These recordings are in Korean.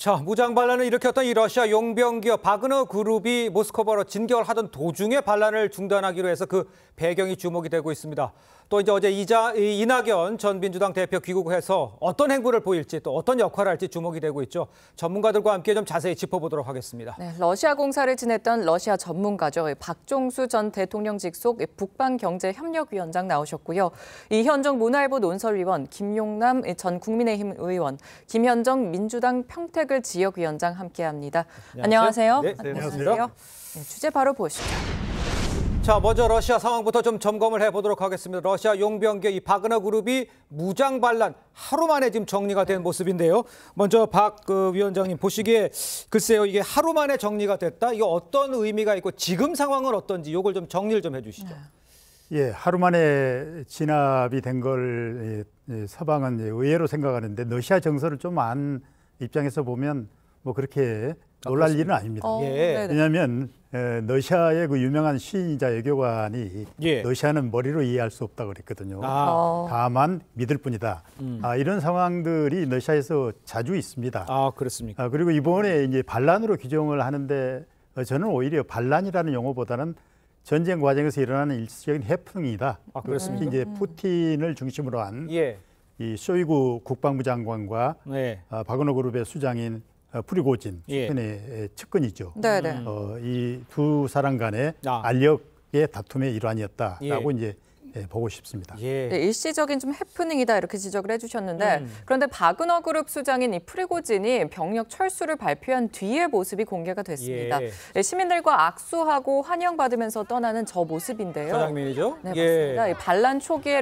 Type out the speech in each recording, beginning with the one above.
자, 무장 반란을 일으켰던 이 러시아 용병기업 바그너 그룹이 모스크바로 진격을 하던 도중에 반란을 중단하기로 해서 그 배경이 주목이 되고 있습니다. 또 이제 어제 이낙연 전 민주당 대표 귀국해서 어떤 행보를 보일지 또 어떤 역할을 할지 주목이 되고 있죠. 전문가들과 함께 좀 자세히 짚어보도록 하겠습니다. 네, 러시아 공사를 지냈던 러시아 전문가죠. 박종수 전 대통령 직속 북방경제협력위원장 나오셨고요. 이현정 문화일보 논설위원, 김용남 전 국민의힘 의원, 김현정 민주당 평택을 지역위원장 함께합니다. 안녕하세요. 네, 안녕하세요. 네, 주제 바로 보시죠. 자, 먼저 러시아 상황부터 좀 점검을 해보도록 하겠습니다. 러시아 용병기업 이 바그너 그룹이 무장 반란 하루 만에 지금 정리가 된 모습인데요. 먼저 박 위원장님 보시기에 글쎄요, 이게 하루 만에 정리가 됐다. 이거 어떤 의미가 있고 지금 상황은 어떤지 이걸 좀 정리를 좀 해주시죠. 예, 하루 만에 진압이 된 걸 서방은 의외로 생각하는데 러시아 정서를 좀 안 입장에서 보면 뭐 그렇게 놀랄 일은 아닙니다. 예. 왜냐하면 러시아의 그 유명한 시인이자 외교관이 러시아는 머리로 이해할 수 없다고 그랬거든요. 다만 믿을 뿐이다. 이런 상황들이 러시아에서 자주 있습니다. 그렇습니까? 그리고 이번에 이제 반란으로 규정을 하는데 저는 오히려 반란이라는 용어보다는 전쟁 과정에서 일어나는 일시적인 해프닝이다. 그렇습니까? 이제 푸틴을 중심으로 한 이 쇼이구 국방부 장관과 바그너 그룹의 수장인 프리고진 수준의 측근이죠. 이 두 사람 간의 알력의 다툼의 일환이었다라고 이제 보고 싶습니다. 네, 일시적인 좀 해프닝이다 이렇게 지적을 해주셨는데 그런데 바그너 그룹 수장인 이 프리고진이 병력 철수를 발표한 뒤의 모습이 공개가 됐습니다. 시민들과 악수하고 환영받으면서 떠나는 저 모습인데요. 저 장면이죠? 네, 맞습니다. 이 반란 초기에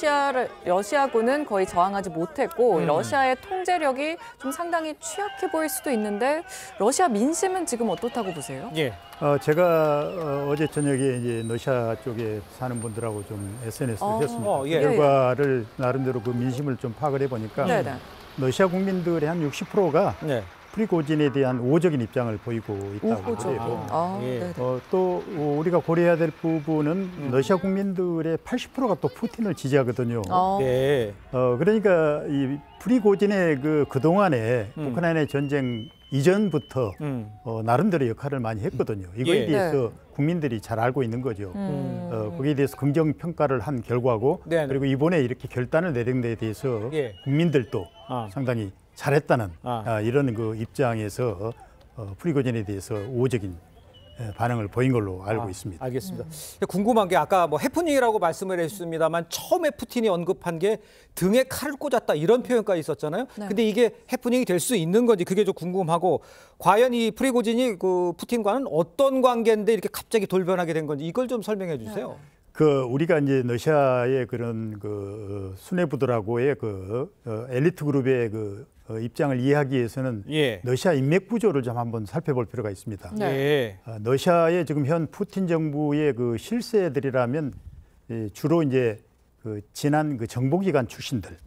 러시아군은 거의 저항하지 못했고 러시아의 통제력이 좀 상당히 취약해 보일 수도 있는데 러시아 민심은 지금 어떻다고 보세요? 제가 어제 저녁에 이제 러시아 쪽에 사는 분들하고 좀 SNS를 했습니다. 그 결과를 나름대로 그 민심을 좀 파악을 해보니까 러시아 국민들의 한 60%가 프리고진에 대한 우호적인 입장을 보이고 있다고 그래요. 또 우리가 고려해야 될 부분은 러시아 국민들의 80%가 또 푸틴을 지지하거든요. 그러니까 이 프리고진의 그동안에 우크라이나 전쟁 이전부터 나름대로 역할을 많이 했거든요. 이거에 대해서 국민들이 잘 알고 있는 거죠. 거기에 대해서 긍정 평가를 한 결과고 그리고 이번에 이렇게 결단을 내린 데에 대해서 국민들도 상당히 잘했다는 이런 그 입장에서 프리고진에 대해서 우호적인 반응을 보인 걸로 알고 있습니다. 알겠습니다. 궁금한 게 아까 뭐 해프닝이라고 말씀을 해주셨습니다만 처음에 푸틴이 언급한 게 등에 칼을 꽂았다 이런 표현까지 있었잖아요. 근데 이게 해프닝이 될 수 있는 건지 그게 좀 궁금하고 과연 이 프리고진이 그 푸틴과는 어떤 관계인데 이렇게 갑자기 돌변하게 된 건지 이걸 좀 설명해 주세요. 우리가 이제 러시아의 그런 수뇌부들하고의 엘리트 그룹의 입장을 이해하기 위해서는 러시아 인맥 구조를 좀 한번 살펴볼 필요가 있습니다. 러시아의 지금 현 푸틴 정부의 그 실세들이라면 주로 이제 지난 정보기관 출신들,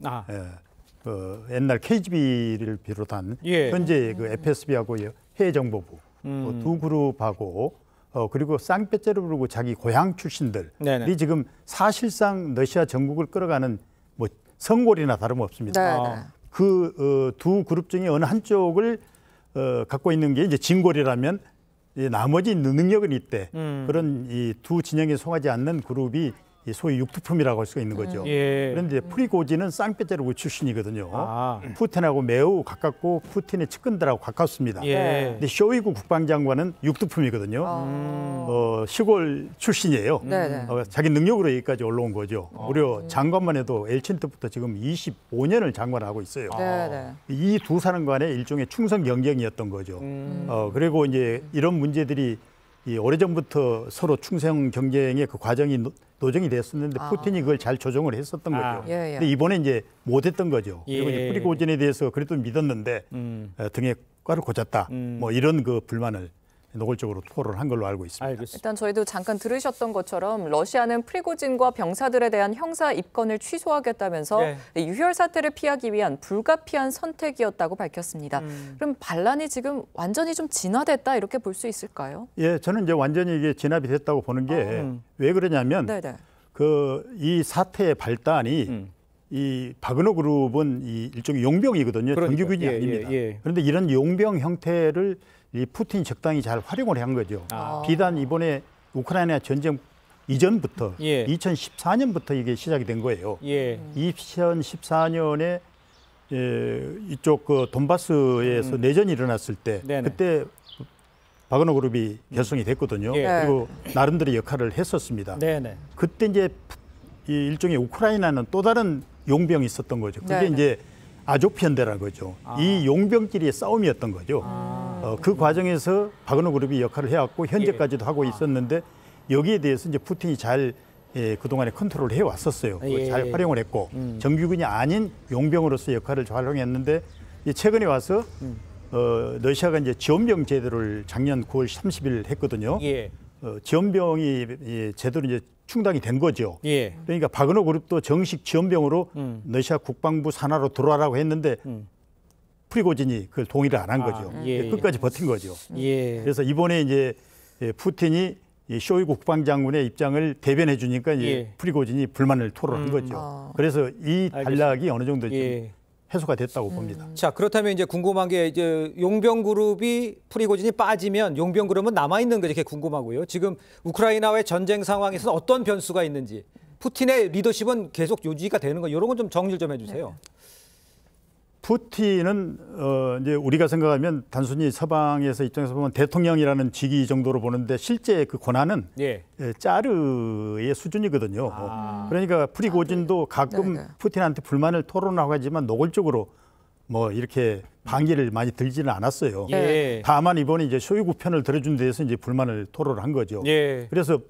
옛날 KGB를 비롯한 현재 FSB하고 해외정보부 두 그룹하고 그리고 쌍배째로 자기 고향 출신들이 지금 사실상 러시아 전국을 끌어가는 뭐 성골이나 다름없습니다. 그 두 그룹 중에 어느 한쪽을 갖고 있는 게 이제 진골이라면 나머지 능력은 있대. 그런 이 두 진영에 속하지 않는 그룹이 소위 육두품이라고 할 수가 있는 거죠. 그런데 프리고진은 쌍배째로 출신이거든요. 푸틴하고 매우 가깝고 푸틴의 측근들하고 가깝습니다. 근데 쇼이구 국방장관은 육두품이거든요. 시골 출신이에요. 자기 능력으로 여기까지 올라온 거죠. 무려 장관만 해도 엘친 때부터 지금 25년을 장관하고 있어요. 이 두 사람 간의 일종의 충성 경쟁이었던 거죠. 그리고 이제 이런 문제들이 오래전부터 서로 충성 경쟁의 그 과정이 노정이 됐었는데 푸틴이 그걸 잘 조정을 했었던 거죠. 근데 이번에 이제 못했던 거죠. 그리고 이제 프리고진에 대해서 그래도 믿었는데 등에 꽈를 꽂았다. 뭐 이런 그 불만을 노골적으로 토로를 한 걸로 알고 있습니다. 일단 저희도 잠깐 들으셨던 것처럼 러시아는 프리고진과 병사들에 대한 형사 입건을 취소하겠다면서 유혈 사태를 피하기 위한 불가피한 선택이었다고 밝혔습니다. 그럼 반란이 지금 완전히 좀 진화됐다 이렇게 볼 수 있을까요? 저는 이제 완전히 이게 진압이 됐다고 보는 게 왜 그러냐면 이 사태의 발단이 이 바그너 그룹은 이 일종의 용병이거든요. 그러니까. 정규군이 아닙니다. 그런데 이런 용병 형태를 이 푸틴이 적당히 잘 활용을 한 거죠. 비단 이번에 우크라이나 전쟁 이전부터 2014년부터 이게 시작이 된 거예요. 2014년에 이쪽 그 돈바스에서 내전이 일어났을 때 그때 바그너 그룹이 결성이 됐거든요. 그리고 나름대로 역할을 했었습니다. 그때 이제 이 일종의 우크라이나는 또 다른 용병이 있었던 거죠. 그게 이제 아조프 현대라는 거죠. 이 용병끼리의 싸움이었던 거죠. 그 과정에서 바그너 그룹이 역할을 해왔고 현재까지도 하고 있었는데 여기에 대해서 이제 푸틴이 잘 그동안에 컨트롤을 해왔었어요. 잘 활용을 했고 정규군이 아닌 용병으로서 역할을 잘 활용했는데 최근에 와서 러시아가 이제 지원병 제도를 작년 9월 30일 했거든요. 지원병이 제대로 이제 충당이 된 거죠. 그러니까 바그너 그룹도 정식 지원병으로 러시아 국방부 산하로 들어와라고 했는데 프리고진이 그걸 동의를 안 한 거죠. 끝까지 버틴 거죠. 그래서 이번에 이제 푸틴이 쇼이구 국방장군의 입장을 대변해 주니까 프리고진이 불만을 토로한 거죠. 그래서 이 단락이 어느 정도 좀 해소가 됐다고 봅니다. 자, 그렇다면 이제 궁금한 게 이제 용병 그룹이 프리고진이 빠지면 용병 그룹은 남아 있는 게 이렇게 궁금하고요. 지금 우크라이나와의 전쟁 상황에서는 어떤 변수가 있는지, 푸틴의 리더십은 계속 유지가 되는 거, 이런 건 좀 정리를 좀 해주세요. 푸틴은 이제 우리가 생각하면 단순히 서방에서 입장에서 보면 대통령이라는 직위 정도로 보는데 실제 그 권한은 짜르의 수준이거든요. 그러니까 프리고진도 가끔 푸틴한테 불만을 토론하고 하지만 노골적으로 뭐 이렇게 반기를 많이 들지는 않았어요. 다만 이번에 이제 쇼이구 편을 들어준 데에서 이제 불만을 토로를 한 거죠. 그래서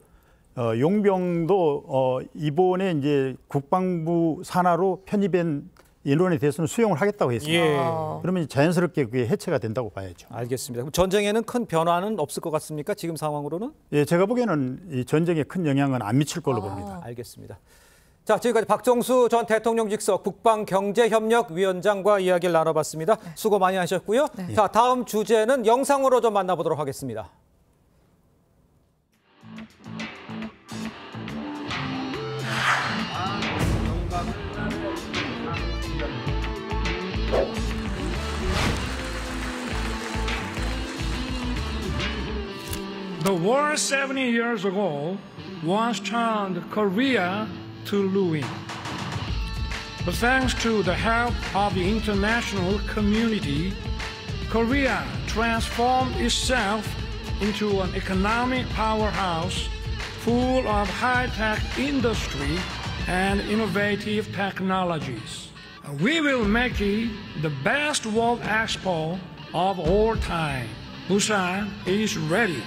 용병도 이번에 이제 국방부 산하로 편입된 인원에 대해서는 수용을 하겠다고 했습니다. 그러면 자연스럽게 그게 해체가 된다고 봐야죠. 알겠습니다. 그럼 전쟁에는 큰 변화는 없을 것 같습니까? 지금 상황으로는? 제가 보기에는 이 전쟁에 큰 영향은 안 미칠 걸로 봅니다. 알겠습니다. 자, 지금까지 박정수 전 대통령 직속 국방경제협력위원장과 이야기를 나눠봤습니다. 수고 많이 하셨고요. 자, 다음 주제는 영상으로 좀 만나보도록 하겠습니다. The war 70 years ago once turned Korea to ruin. But thanks to the help of the international community, Korea transformed itself into an economic powerhouse full of high-tech industry and innovative technologies. We will make it the best World Expo of all time. Busan is ready.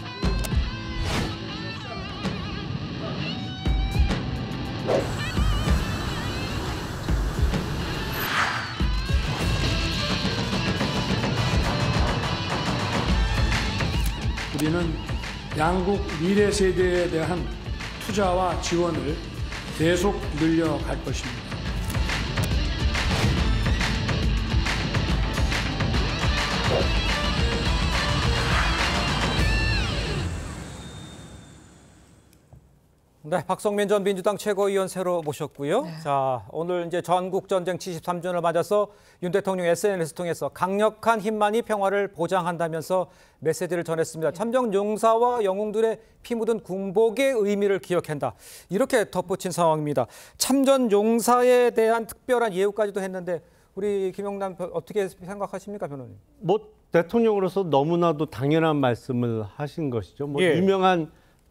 우리는 양국 미래 세대에 대한 투자와 지원을 계속 늘려갈 것입니다. 네, 박성민 전 민주당 최고위원 새로 모셨고요. 자, 오늘 이제 전국 전쟁 73주년을 맞아서 윤 대통령 SNS 통해서 강력한 힘만이 평화를 보장한다면서 메시지를 전했습니다. 참전 용사와 영웅들의 피 묻은 군복의 의미를 기억한다. 이렇게 덧붙인 상황입니다. 참전 용사에 대한 특별한 예우까지도 했는데 우리 김영남 어떻게 생각하십니까, 변호사님? 뭐 대통령으로서 너무나도 당연한 말씀을 하신 것이죠. 뭐 유명한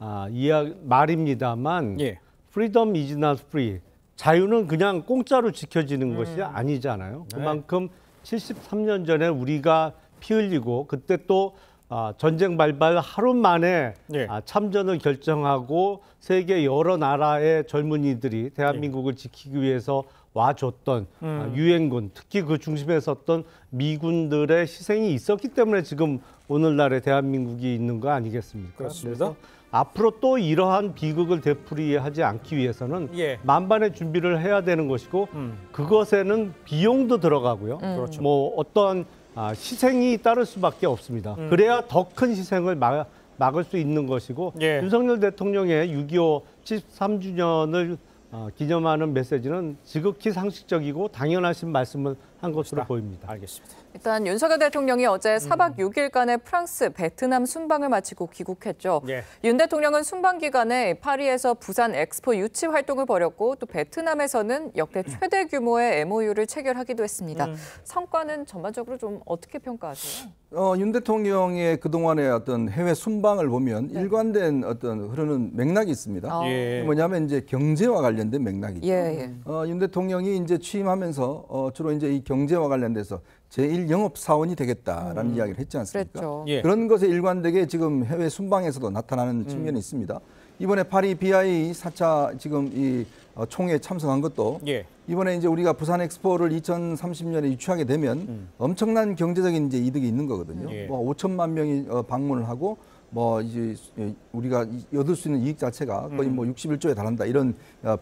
말입니다만 freedom is not free. 자유는 그냥 공짜로 지켜지는 것이 아니잖아요. 그만큼 73년 전에 우리가 피 흘리고 그때 또 전쟁 발발 하루 만에 참전을 결정하고 세계 여러 나라의 젊은이들이 대한민국을 지키기 위해서 와줬던 유엔군, 특히 그 중심에 섰던 미군들의 희생이 있었기 때문에 지금 오늘날의 대한민국이 있는 거 아니겠습니까? 그렇습니다. 그래서 앞으로 또 이러한 비극을 되풀이하지 않기 위해서는 만반의 준비를 해야 되는 것이고 그것에는 비용도 들어가고요. 뭐 어떤 희생이 따를 수밖에 없습니다. 그래야 더 큰 희생을 막을 수 있는 것이고 윤석열 대통령의 6.25 73주년을 기념하는 메시지는 지극히 상식적이고 당연하신 말씀을 한 것으로 보입니다. 알겠습니다. 일단 윤석열 대통령이 어제 4박 6일간의 프랑스, 베트남 순방을 마치고 귀국했죠. 예. 윤 대통령은 순방 기간에 파리에서 부산 엑스포 유치 활동을 벌였고 또 베트남에서는 역대 최대 규모의 MOU를 체결하기도 했습니다. 성과는 전반적으로 좀 어떻게 평가하세요? 윤 대통령의 그동안의 어떤 해외 순방을 보면 일관된 어떤 흐르는 맥락이 있습니다. 예. 뭐냐면 이제 경제와 관련된 맥락이죠. 예. 윤 대통령이 이제 취임하면서 주로 이제 이 경제와 관련돼서 제1영업 사원이 되겠다라는 이야기를 했지 않습니까? 그랬죠. 예. 그런 것에 일관되게 지금 해외 순방에서도 나타나는 측면이 있습니다. 이번에 파리 BI 4차 지금 이 총회에 참석한 것도 예. 이번에 이제 우리가 부산 엑스포를 2030년에 유치하게 되면 엄청난 경제적인 이제 이득이 있는 거거든요. 예. 뭐 5천만 명이 방문을 하고 뭐 이제 우리가 얻을 수 있는 이익 자체가 거의 뭐 61조에 달한다 이런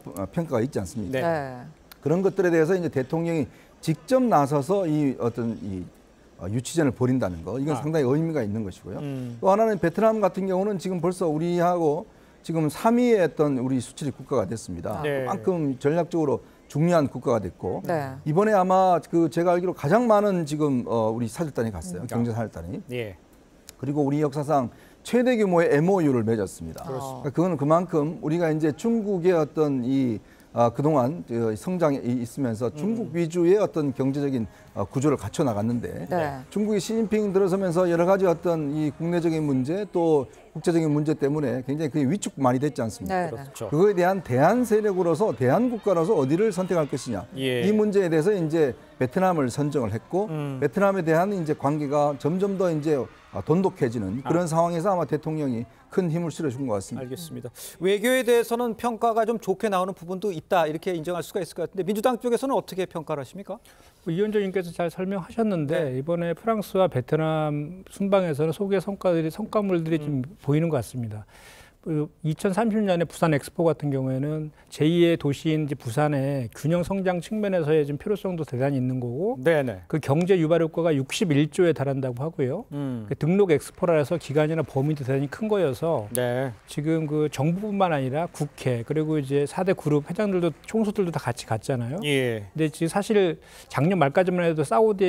평가가 있지 않습니까? 네. 네. 그런 것들에 대해서 이제 대통령이 직접 나서서 이 어떤 이 유치전을 벌인다는 거 이건 상당히 의미가 있는 것이고요. 또 하나는 베트남 같은 경우는 지금 벌써 우리하고 지금 3위의 어떤 우리 수출입 국가가 됐습니다. 네. 그만큼 전략적으로 중요한 국가가 됐고 네. 이번에 아마 그 제가 알기로 가장 많은 지금 우리 사절단이 갔어요. 경제 사절단이. 예. 그리고 우리 역사상 최대 규모의 MOU를 맺었습니다. 그러니까 그거는 그만큼 우리가 이제 중국의 어떤 이 그동안 성장이 있으면서 중국 위주의 어떤 경제적인 구조를 갖춰 나갔는데 네. 중국이 시진핑 들어서면서 여러 가지 어떤 이 국내적인 문제 또 국제적인 문제 때문에 굉장히 그게 위축 많이 됐지 않습니까? 네. 그렇죠. 그거에 대한 대안 세력으로서 대안 국가로서 어디를 선택할 것이냐 예. 이 문제에 대해서 이제 베트남을 선정을 했고 베트남에 대한 이제 관계가 점점 더 이제 돈독해지는 그런 상황에서 아마 대통령이 큰 힘을 실어준 것 같습니다. 알겠습니다. 외교에 대해서는 평가가 좀 좋게 나오는 부분도 있다 이렇게 인정할 수가 있을 것 같은데 민주당 쪽에서는 어떻게 평가를 하십니까? 위원장님께서 잘 설명하셨는데 이번에 프랑스와 베트남 순방에서는 소개 성과물들이 좀 보이는 것 같습니다. 2030년에 부산 엑스포 같은 경우에는 제2의 도시인 이제 부산의 균형 성장 측면에서의 좀 필요성도 대단히 있는 거고 네네. 그 경제 유발 효과가 61조에 달한다고 하고요. 그 등록 엑스포라 해서 기간이나 범위도 대단히 큰 거여서 네. 지금 그 정부뿐만 아니라 국회 그리고 이제 4대 그룹 회장들도 총수들도 다 같이 갔잖아요. 예. 근데 지금 사실 작년 말까지만 해도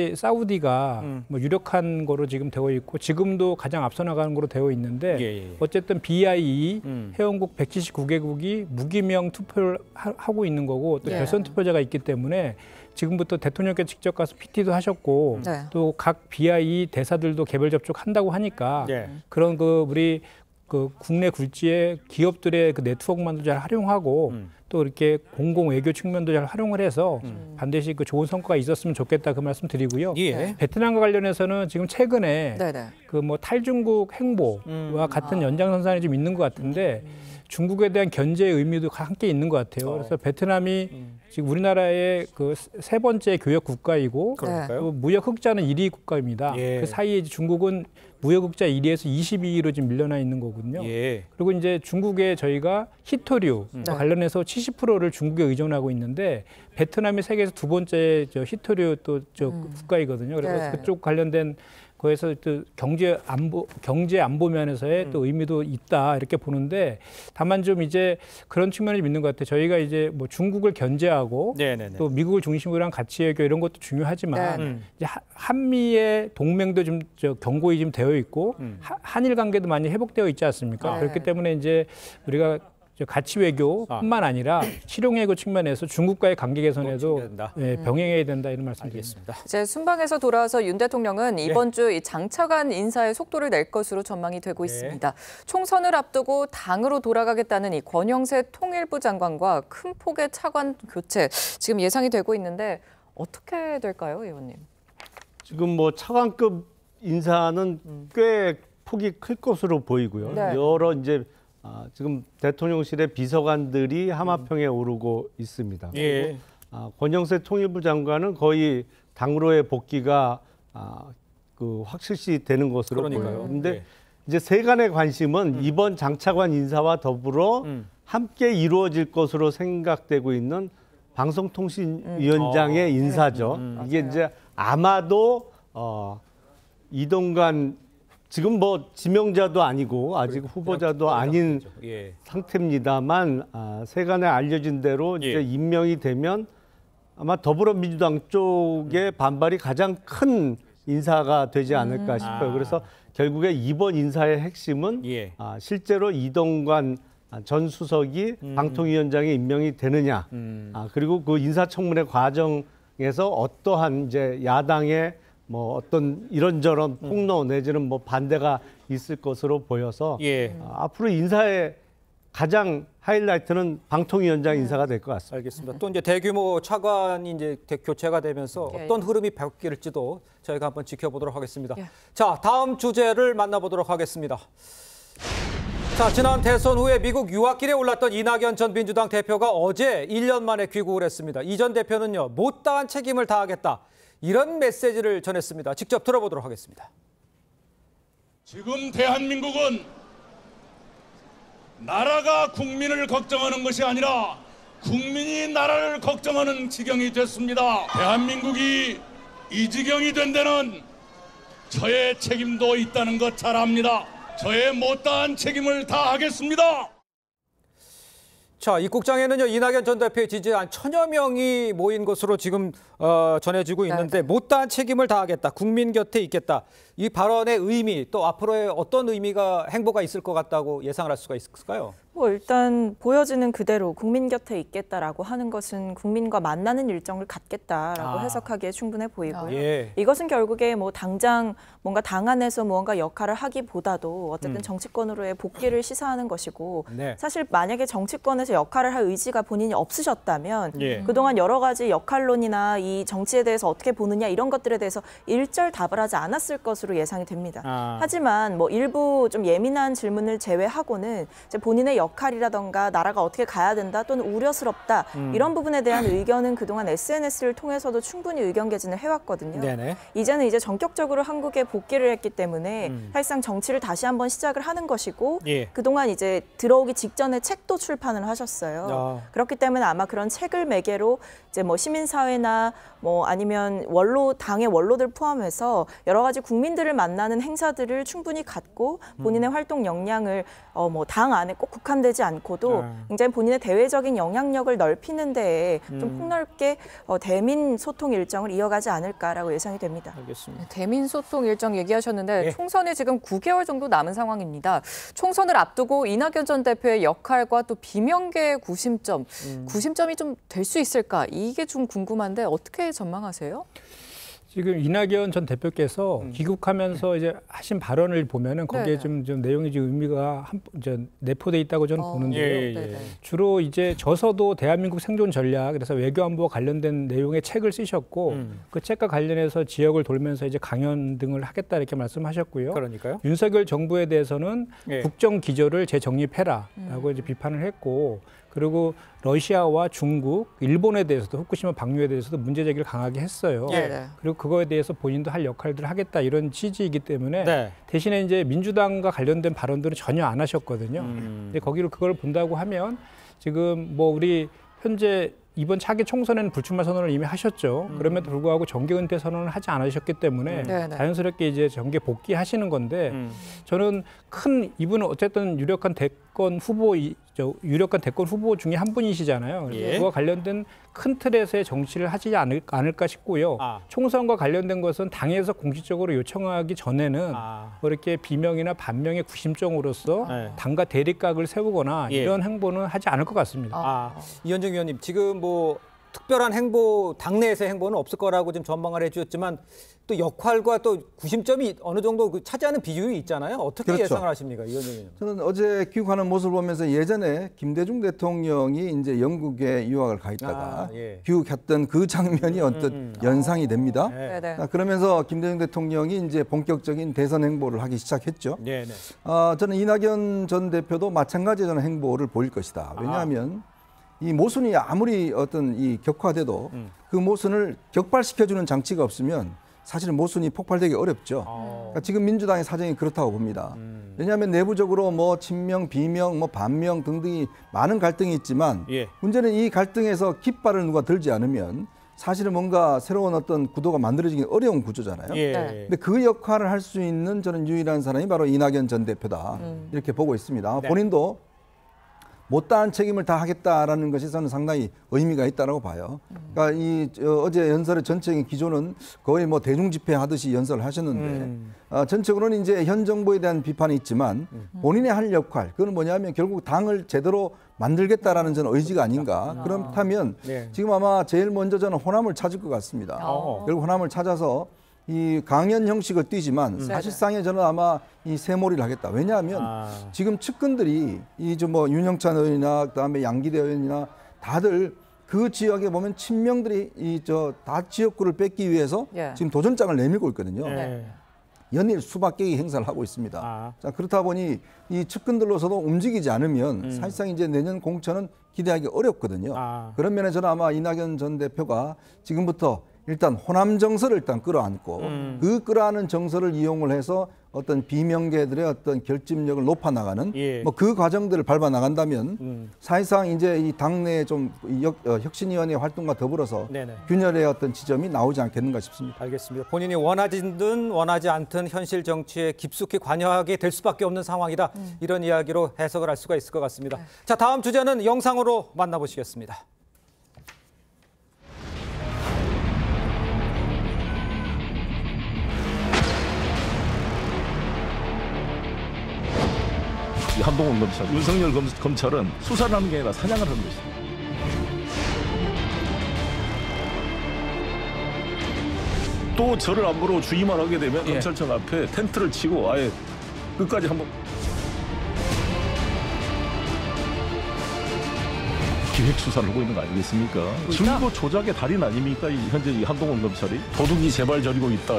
사우디가 뭐 유력한 거로 지금 되어 있고 지금도 가장 앞서 나가는 거로 되어 있는데 예. 어쨌든 BIE 회원국 179개국이 무기명 투표를 하고 있는 거고 또 예. 결선 투표자가 있기 때문에 지금부터 대통령께 직접 가서 PT도 하셨고 네. 또 각 BIE 대사들도 개별 접촉한다고 하니까 예. 그런 그 우리 그 국내 굴지의 기업들의 그 네트워크만도 잘 활용하고 또 이렇게 공공 외교 측면도 잘 활용을 해서 반드시 그 좋은 성과가 있었으면 좋겠다 그 말씀 드리고요. 예. 베트남과 관련해서는 지금 최근에 네네. 그 뭐 탈중국 행보와 같은 연장선상이 좀 있는 것 같은데 중국에 대한 견제의 의미도 함께 있는 것 같아요. 그래서 베트남이 지금 우리나라의 그 세 번째 교역 국가이고 그러니까요. 또 무역 흑자는 1위 국가입니다. 예. 그 사이에 이제 중국은 무역 흑자 1위에서 22위로 지금 밀려나 있는 거거든요. 예. 그리고 이제 중국에 저희가 히토류 관련해서 70%를 중국에 의존하고 있는데 베트남이 세계에서 두 번째 저 히토류 또 저 국가이거든요. 그래서 네. 그쪽 관련된 거에서 또 경제 안보 면에서의 또 의미도 있다 이렇게 보는데 다만 좀 이제 그런 측면이 좀 있는 것 같아요. 저희가 이제 뭐 중국을 견제하고 네네네. 또 미국을 중심으로 한 가치 외교 이런 것도 중요하지만 네. 이제 한미의 동맹도 좀 견고히 좀 되어 있고 한일 관계도 많이 회복되어 있지 않습니까? 네. 그렇기 때문에 이제 우리가 가치 외교뿐만 아니라 실용 외교 측면에서 중국과의 관계 개선에도 된다. 예, 병행해야 된다 이런 말씀드리겠습니다. 이제 순방에서 돌아와서 윤 대통령은 이번 주 이 장차관 인사에 속도를 낼 것으로 전망이 되고 있습니다. 총선을 앞두고 당으로 돌아가겠다는 이 권영세 통일부 장관과 큰 폭의 차관 교체 지금 예상이 되고 있는데 어떻게 될까요, 의원님? 지금 뭐 차관급 인사는 꽤 폭이 클 것으로 보이고요. 네. 여러 이제 지금 대통령실의 비서관들이 하마평에 오르고 있습니다. 예. 권영세 통일부 장관은 거의 당으로의 복귀가 그 확실시 되는 것으로 그러니까요. 보여요. 그런데 예. 이제 세간의 관심은 이번 장차관 인사와 더불어 함께 이루어질 것으로 생각되고 있는 방송통신위원장의 인사죠. 이게 이제 아마도 이동관 지금 뭐 지명자도 아니고 아직 후보자도 아닌 예. 상태입니다만 세간에 알려진 대로 이제 임명이 되면 아마 더불어민주당 쪽의 반발이 가장 큰 인사가 되지 않을까 싶어요. 그래서 결국에 이번 인사의 핵심은 실제로 이동관 전 수석이 방통위원장에 임명이 되느냐, 그리고 그 인사청문회 과정에서 어떠한 이제 야당의 뭐 어떤 이런저런 폭로 내지는 뭐 반대가 있을 것으로 보여서 앞으로 인사의 가장 하이라이트는 방통위원장 인사가 될 것 같습니다. 알겠습니다. 또 이제 대규모 차관이 이제 교체가 되면서 어떤 흐름이 바뀔지도 저희가 한번 지켜보도록 하겠습니다. 자, 다음 주제를 만나보도록 하겠습니다. 자, 지난 대선 후에 미국 유학길에 올랐던 이낙연 전 민주당 대표가 어제 1년 만에 귀국을 했습니다. 이 전 대표는요, 못다한 책임을 다하겠다. 이런 메시지를 전했습니다. 직접 들어보도록 하겠습니다. 지금 대한민국은 나라가 국민을 걱정하는 것이 아니라 국민이 나라를 걱정하는 지경이 됐습니다. 대한민국이 이 지경이 된 데는 저의 책임도 있다는 것 잘 압니다. 저의 못다한 책임을 다하겠습니다. 자, 입국장에는요, 이낙연 전 대표의 지지한 1000여 명이 모인 것으로 지금 전해지고 있는데 못다한 책임을 다하겠다, 국민 곁에 있겠다. 이 발언의 의미, 또 앞으로의 어떤 의미가 행보가 있을 것 같다고 예상을 할 수가 있을까요? 뭐 일단 보여지는 그대로 국민 곁에 있겠다라고 하는 것은 국민과 만나는 일정을 갖겠다라고 해석하기에 충분해 보이고요. 이것은 결국에 뭐 당장 뭔가 당 안에서 무언가 역할을 하기보다도 어쨌든 정치권으로의 복귀를 시사하는 것이고 사실 만약에 정치권에서 역할을 할 의지가 본인이 없으셨다면 그동안 여러 가지 역할론이나 이 정치에 대해서 어떻게 보느냐 이런 것들에 대해서 일절 답을 하지 않았을 것으로 예상이 됩니다. 하지만 뭐 일부 좀 예민한 질문을 제외하고는 이제 본인의 역할이라던가 나라가 어떻게 가야 된다 또는 우려스럽다 이런 부분에 대한 의견은 그동안 SNS를 통해서도 충분히 의견 개진을 해왔거든요. 이제는 이제 전격적으로 한국에 복귀를 했기 때문에 사실상 정치를 다시 한번 시작을 하는 것이고 그동안 이제 들어오기 직전에 책도 출판을 하셨어요. 그렇기 때문에 아마 그런 책을 매개로 이제 뭐 시민사회나 뭐 아니면 당의 원로들 포함해서 여러 가지 국민들을 만나는 행사들을 충분히 갖고 본인의 활동 역량을 뭐 당 안에 꼭 국한되지 않고도 굉장히 본인의 대외적인 영향력을 넓히는 데에 좀 폭넓게 대민 소통 일정을 이어가지 않을까라고 예상이 됩니다. 알겠습니다. 대민 소통 일정 얘기하셨는데 총선이 지금 9개월 정도 남은 상황입니다. 총선을 앞두고 이낙연 전 대표의 역할과 또 비명계의 구심점이 좀 될 수 있을까? 이게 좀 궁금한데 어떻게 전망하세요? 지금 이낙연 전 대표께서 귀국하면서 이제 하신 발언을 보면은 거기에 좀 내용이 좀 의미가 내포돼 있다고 저는 보는데요. 주로 이제 져서도 대한민국 생존 전략, 그래서 외교안보와 관련된 내용의 책을 쓰셨고 그 책과 관련해서 지역을 돌면서 이제 강연 등을 하겠다 이렇게 말씀하셨고요. 그러니까요. 윤석열 정부에 대해서는 국정 기조를 재정립해라라고 이제 비판을 했고. 그리고 러시아와 중국, 일본에 대해서도 후쿠시마 방류에 대해서도 문제 제기를 강하게 했어요. 그리고 그거에 대해서 본인도 할 역할들을 하겠다 이런 취지이기 때문에 대신에 이제 민주당과 관련된 발언들은 전혀 안 하셨거든요. 근데 거기로 그걸 본다고 하면 지금 뭐 우리 현재 이번 차기 총선에는 불출마 선언을 이미 하셨죠. 그럼에도 불구하고 정계 은퇴 선언을 하지 않으셨기 때문에 자연스럽게 이제 정계 복귀하시는 건데 저는 이분은 어쨌든 유력한 대권 후보 중에 한 분이시잖아요. 그와 관련된 큰 틀에서의 정치를 하지 않을까 싶고요. 총선과 관련된 것은 당에서 공식적으로 요청하기 전에는 뭐 이렇게 비명이나 반명의 구심점으로서 당과 대립각을 세우거나 이런 행보는 하지 않을 것 같습니다. 이현정 위원님, 지금 뭐 특별한 행보, 당내에서의 행보는 없을 거라고 지금 전망을 해주셨지만 또 역할과 또 구심점이 어느 정도 차지하는 비중이 있잖아요. 어떻게 예상을 하십니까, 이현정 위원님? 저는 어제 귀국하는 모습을 보면서 예전에 김대중 대통령이 이제 영국에 유학을 가 있다가 귀국했던 그 장면이 어떤 연상이 됩니다. 그러면서 김대중 대통령이 이제 본격적인 대선 행보를 하기 시작했죠. 저는 이낙연 전 대표도 마찬가지의 저는 행보를 보일 것이다. 왜냐하면 이 모순이 아무리 이 격화돼도 그 모순을 격발시켜주는 장치가 없으면 사실은 모순이 폭발되기 어렵죠. 그러니까 지금 민주당의 사정이 그렇다고 봅니다. 왜냐하면 내부적으로 뭐 친명, 비명, 뭐 반명 등등이 많은 갈등이 있지만 문제는 이 갈등에서 깃발을 누가 들지 않으면 사실은 뭔가 새로운 어떤 구도가 만들어지기 어려운 구조잖아요. 예. 근데 그 역할을 할 수 있는 저는 유일한 사람이 바로 이낙연 전 대표다. 이렇게 보고 있습니다. 네. 본인도 못다한 책임을 다 하겠다라는 것이 저는 상당히 의미가 있다고 봐요. 그러니까 어제 연설의 전체적인 기조는 거의 뭐 대중 집회 하듯이 연설을 하셨는데 전적으로는 이제 현 정부에 대한 비판이 있지만 본인의 할 역할 그건 뭐냐면 결국 당을 제대로 만들겠다라는 저는 의지가 아닌가. 그렇다면 네. 지금 아마 제일 먼저 저는 호남을 찾을 것 같습니다. 결국 호남을 찾아서 이 강연 형식을 띠지만 사실상에 저는 아마 이 새몰이를 하겠다. 왜냐하면 지금 측근들이 이 좀 뭐 윤영찬 의원이나 그다음에 양기대 의원이나 다들 그 지역에 보면 친명들이 이 저 다 지역구를 뺏기 위해서 지금 도전장을 내밀고 있거든요. 연일 수박 깨기 행사를 하고 있습니다. 자, 그렇다 보니 이 측근들로서도 움직이지 않으면 사실상 이제 내년 공천은 기대하기 어렵거든요. 그런 면에 저는 아마 이낙연 전 대표가 지금부터 일단 호남 정서를 일단 끌어안고 그 끌어안은 정서를 이용을 해서 어떤 비명계들의 어떤 결집력을 높아 나가는 뭐 그 과정들을 밟아 나간다면 사실상 이제 이 당내 좀 혁신위원회 활동과 더불어서 균열의 어떤 지점이 나오지 않겠는가 싶습니다. 알겠습니다. 본인이 원하든 원하지 않든 현실 정치에 깊숙이 관여하게 될 수밖에 없는 상황이다. 이런 이야기로 해석을 할 수가 있을 것 같습니다. 자, 다음 주제는 영상으로 만나보시겠습니다. 한동훈 검찰, 윤석열 검찰은 수사를 하는 게 아니라 사냥을 하는 것입니다. 또 저를 안보로 주의만 하게 되면 검찰청 앞에 텐트를 치고 아예 끝까지 한번 기획 수사를 하고 있는 거 아니겠습니까? 증거 조작의 달인 아닙니까? 현재 이 한동훈 검찰이 도둑이 제발 저리고 있다.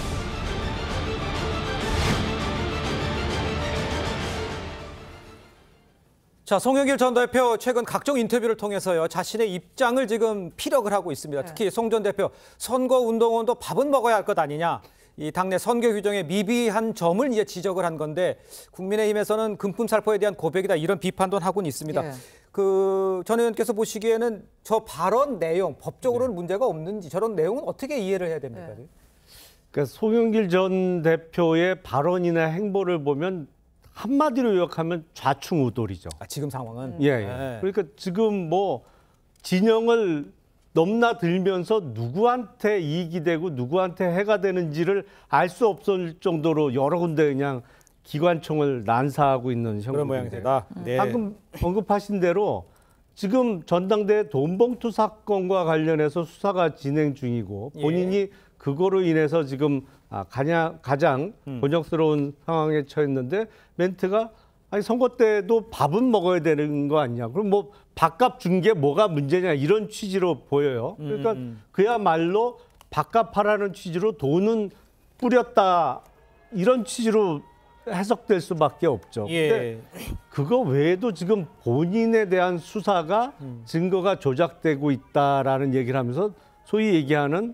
자, 송영길 전 대표 최근 각종 인터뷰를 통해서요 자신의 입장을 지금 피력을 하고 있습니다. 특히 송 전 대표 선거운동원도 밥은 먹어야 할 것 아니냐. 이 당내 선거 규정에 미비한 점을 이제 지적을 한 건데 국민의힘에서는 금품살포에 대한 고백이다 이런 비판도 하고는 있습니다. 그 전 의원께서 보시기에는 저 발언 내용 법적으로는 문제가 없는지 저런 내용은 어떻게 이해를 해야 됩니까? 그러니까 송영길 전 대표의 발언이나 행보를 보면 한마디로 요약하면 좌충우돌이죠. 지금 상황은? 예. 그러니까 지금 뭐 진영을 넘나들면서 누구한테 이익이 되고 누구한테 해가 되는지를 알 수 없을 정도로 여러 군데 그냥 기관총을 난사하고 있는 형국인데 방금 언급하신 대로 지금 전당대 돈봉투 사건과 관련해서 수사가 진행 중이고 본인이 그거로 인해서 지금 가장 곤욕스러운 상황에 처했는데 멘트가 아니 선거 때도 밥은 먹어야 되는 거 아니냐. 그럼 뭐 밥값 준 게 뭐가 문제냐 이런 취지로 보여요. 그러니까 그야말로 밥값하라는 취지로 돈은 뿌렸다 이런 취지로 해석될 수밖에 없죠. 근데 그거 외에도 지금 본인에 대한 수사가 증거가 조작되고 있다라는 얘기를 하면서 소위 얘기하는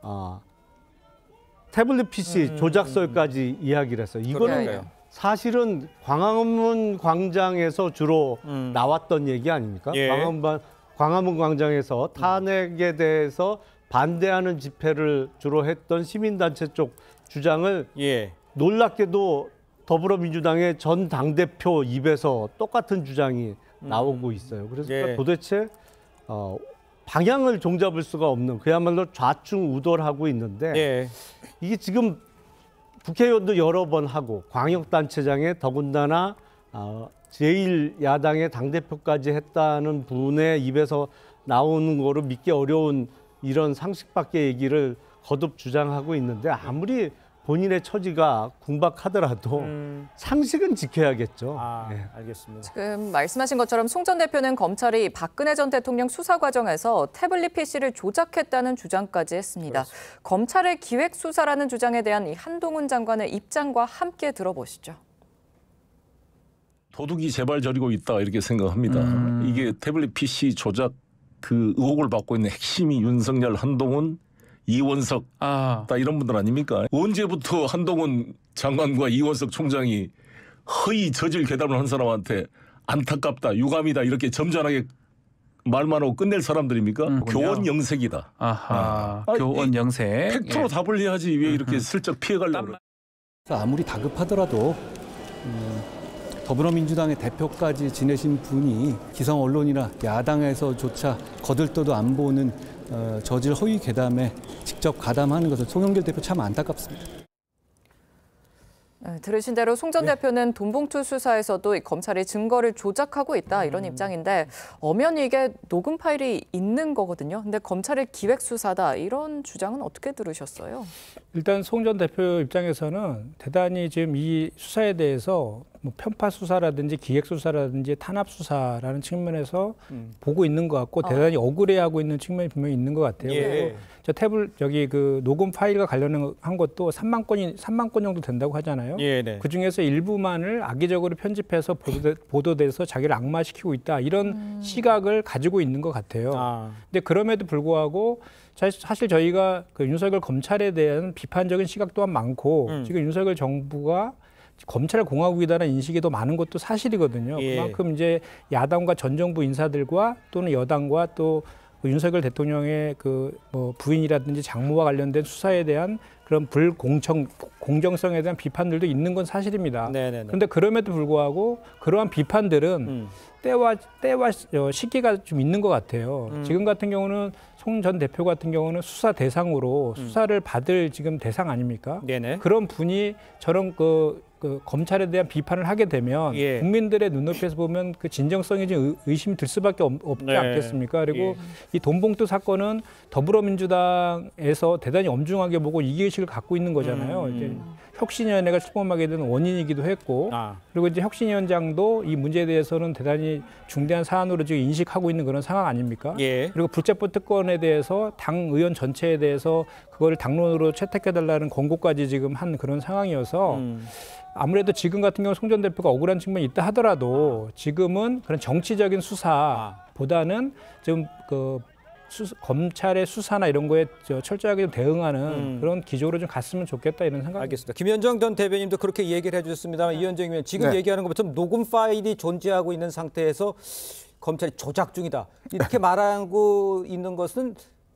태블릿 PC 조작설까지 이야기를 했어요. 이거는 사실은 광화문 광장에서 주로 나왔던 얘기 아닙니까? 광화문 광장에서 탄핵에 대해서 반대하는 집회를 주로 했던 시민단체 쪽 주장을 놀랍게도 더불어민주당의 전 당대표 입에서 똑같은 주장이 나오고 있어요. 그래서 도대체 방향을 종잡을 수가 없는 그야말로 좌충우돌하고 있는데 이게 지금 국회의원도 여러 번 하고 광역단체장에 더군다나 제1야당의 당대표까지 했다는 분의 입에서 나오는 거로 믿기 어려운 이런 상식 밖의 얘기를 거듭 주장하고 있는데 아무리 본인의 처지가 궁박하더라도 상식은 지켜야겠죠. 알겠습니다. 지금 말씀하신 것처럼 송 전 대표는 검찰이 박근혜 전 대통령 수사 과정에서 태블릿 PC를 조작했다는 주장까지 했습니다. 검찰의 기획 수사라는 주장에 대한 이 한동훈 장관의 입장과 함께 들어보시죠. 도둑이 제발 저리고 있다 이렇게 생각합니다. 이게 태블릿 PC 조작 그 의혹을 받고 있는 핵심이 윤석열, 한동훈, 이원석 다 이런 분들 아닙니까? 언제부터 한동훈 장관과 이원석 총장이 허위 저질 괴담을 한 사람한테 안타깝다, 유감이다 이렇게 점잖하게 말만 하고 끝낼 사람들입니까? 교원 영색이다. 아하, 교원 영색. 팩트로 답을 해야지 왜 이렇게 슬쩍 피해가려고 그래. 아무리 다급하더라도 더불어민주당의 대표까지 지내신 분이 기성 언론이나 야당에서조차 거들떠도 안 보는 저질 허위 괴담에 직접 가담하는 것은 송영길 대표 참 안타깝습니다. 들으신 대로 송 전 대표는 돈봉투 수사에서도 검찰이 증거를 조작하고 있다 이런 입장인데 엄연히 이게 녹음 파일이 있는 거거든요. 근데 검찰의 기획 수사다 이런 주장은 어떻게 들으셨어요? 일단 송 전 대표 입장에서는 대단히 지금 이 수사에 대해서 뭐 편파 수사라든지 기획 수사라든지 탄압 수사라는 측면에서 보고 있는 것 같고 대단히 억울해하고 있는 측면이 분명히 있는 것 같아요. 예. 저 여기 그 녹음 파일과 관련한 것도 3만 건 정도 된다고 하잖아요. 예, 네. 그 중에서 일부만을 악의적으로 편집해서 보도돼서 자기를 악마시키고 있다 이런 시각을 가지고 있는 것 같아요. 근데 그럼에도 불구하고 사실 저희가 그 윤석열 검찰에 대한 비판적인 시각 또한 많고 지금 윤석열 정부가 검찰 공화국이다라는 인식이 더 많은 것도 사실이거든요. 예. 그만큼 이제 야당과 전 정부 인사들과 또는 여당과 또 윤석열 대통령의 그 뭐 부인이라든지 장모와 관련된 수사에 대한 그런 공정성에 대한 비판들도 있는 건 사실입니다. 그런데 그럼에도 불구하고 그러한 비판들은 때와 시기가 좀 있는 것 같아요. 지금 같은 경우는 송 전 대표 같은 경우는 수사 대상으로 수사를 받을 지금 대상 아닙니까? 네네. 그런 분이 저런 그 검찰에 대한 비판을 하게 되면 국민들의 눈높이에서 보면 그 진정성이 좀 의심이 들 수밖에 없지 않겠습니까? 그리고 이 돈봉투 사건은 더불어민주당에서 대단히 엄중하게 보고 이기의식을 갖고 있는 거잖아요. 이제 혁신위원회가 출범하게 된 원인이기도 했고 그리고 이제 혁신위원장도 이 문제에 대해서는 대단히 중대한 사안으로 지금 인식하고 있는 그런 상황 아닙니까? 그리고 불체포 특권에 대해서 당 의원 전체에 대해서 그거를 당론으로 채택해달라는 권고까지 지금 한 그런 상황이어서 아무래도 지금 같은 경우 송 전 대표가 억울한 측면이 있다 하더라도 지금은 그런 정치적인 수사보다는 좀 검찰의 수사나 이런 거에 철저하게 좀 대응하는 그런 기조로 좀 갔으면 좋겠다 이런 생각입니다. 알겠습니다. 김현정 전 대변인도 그렇게 얘기를 해주셨습니다만 이현정 의원 지금 얘기하는 것처럼 녹음 파일이 존재하고 있는 상태에서 검찰이 조작 중이다 이렇게 말하고 있는 것은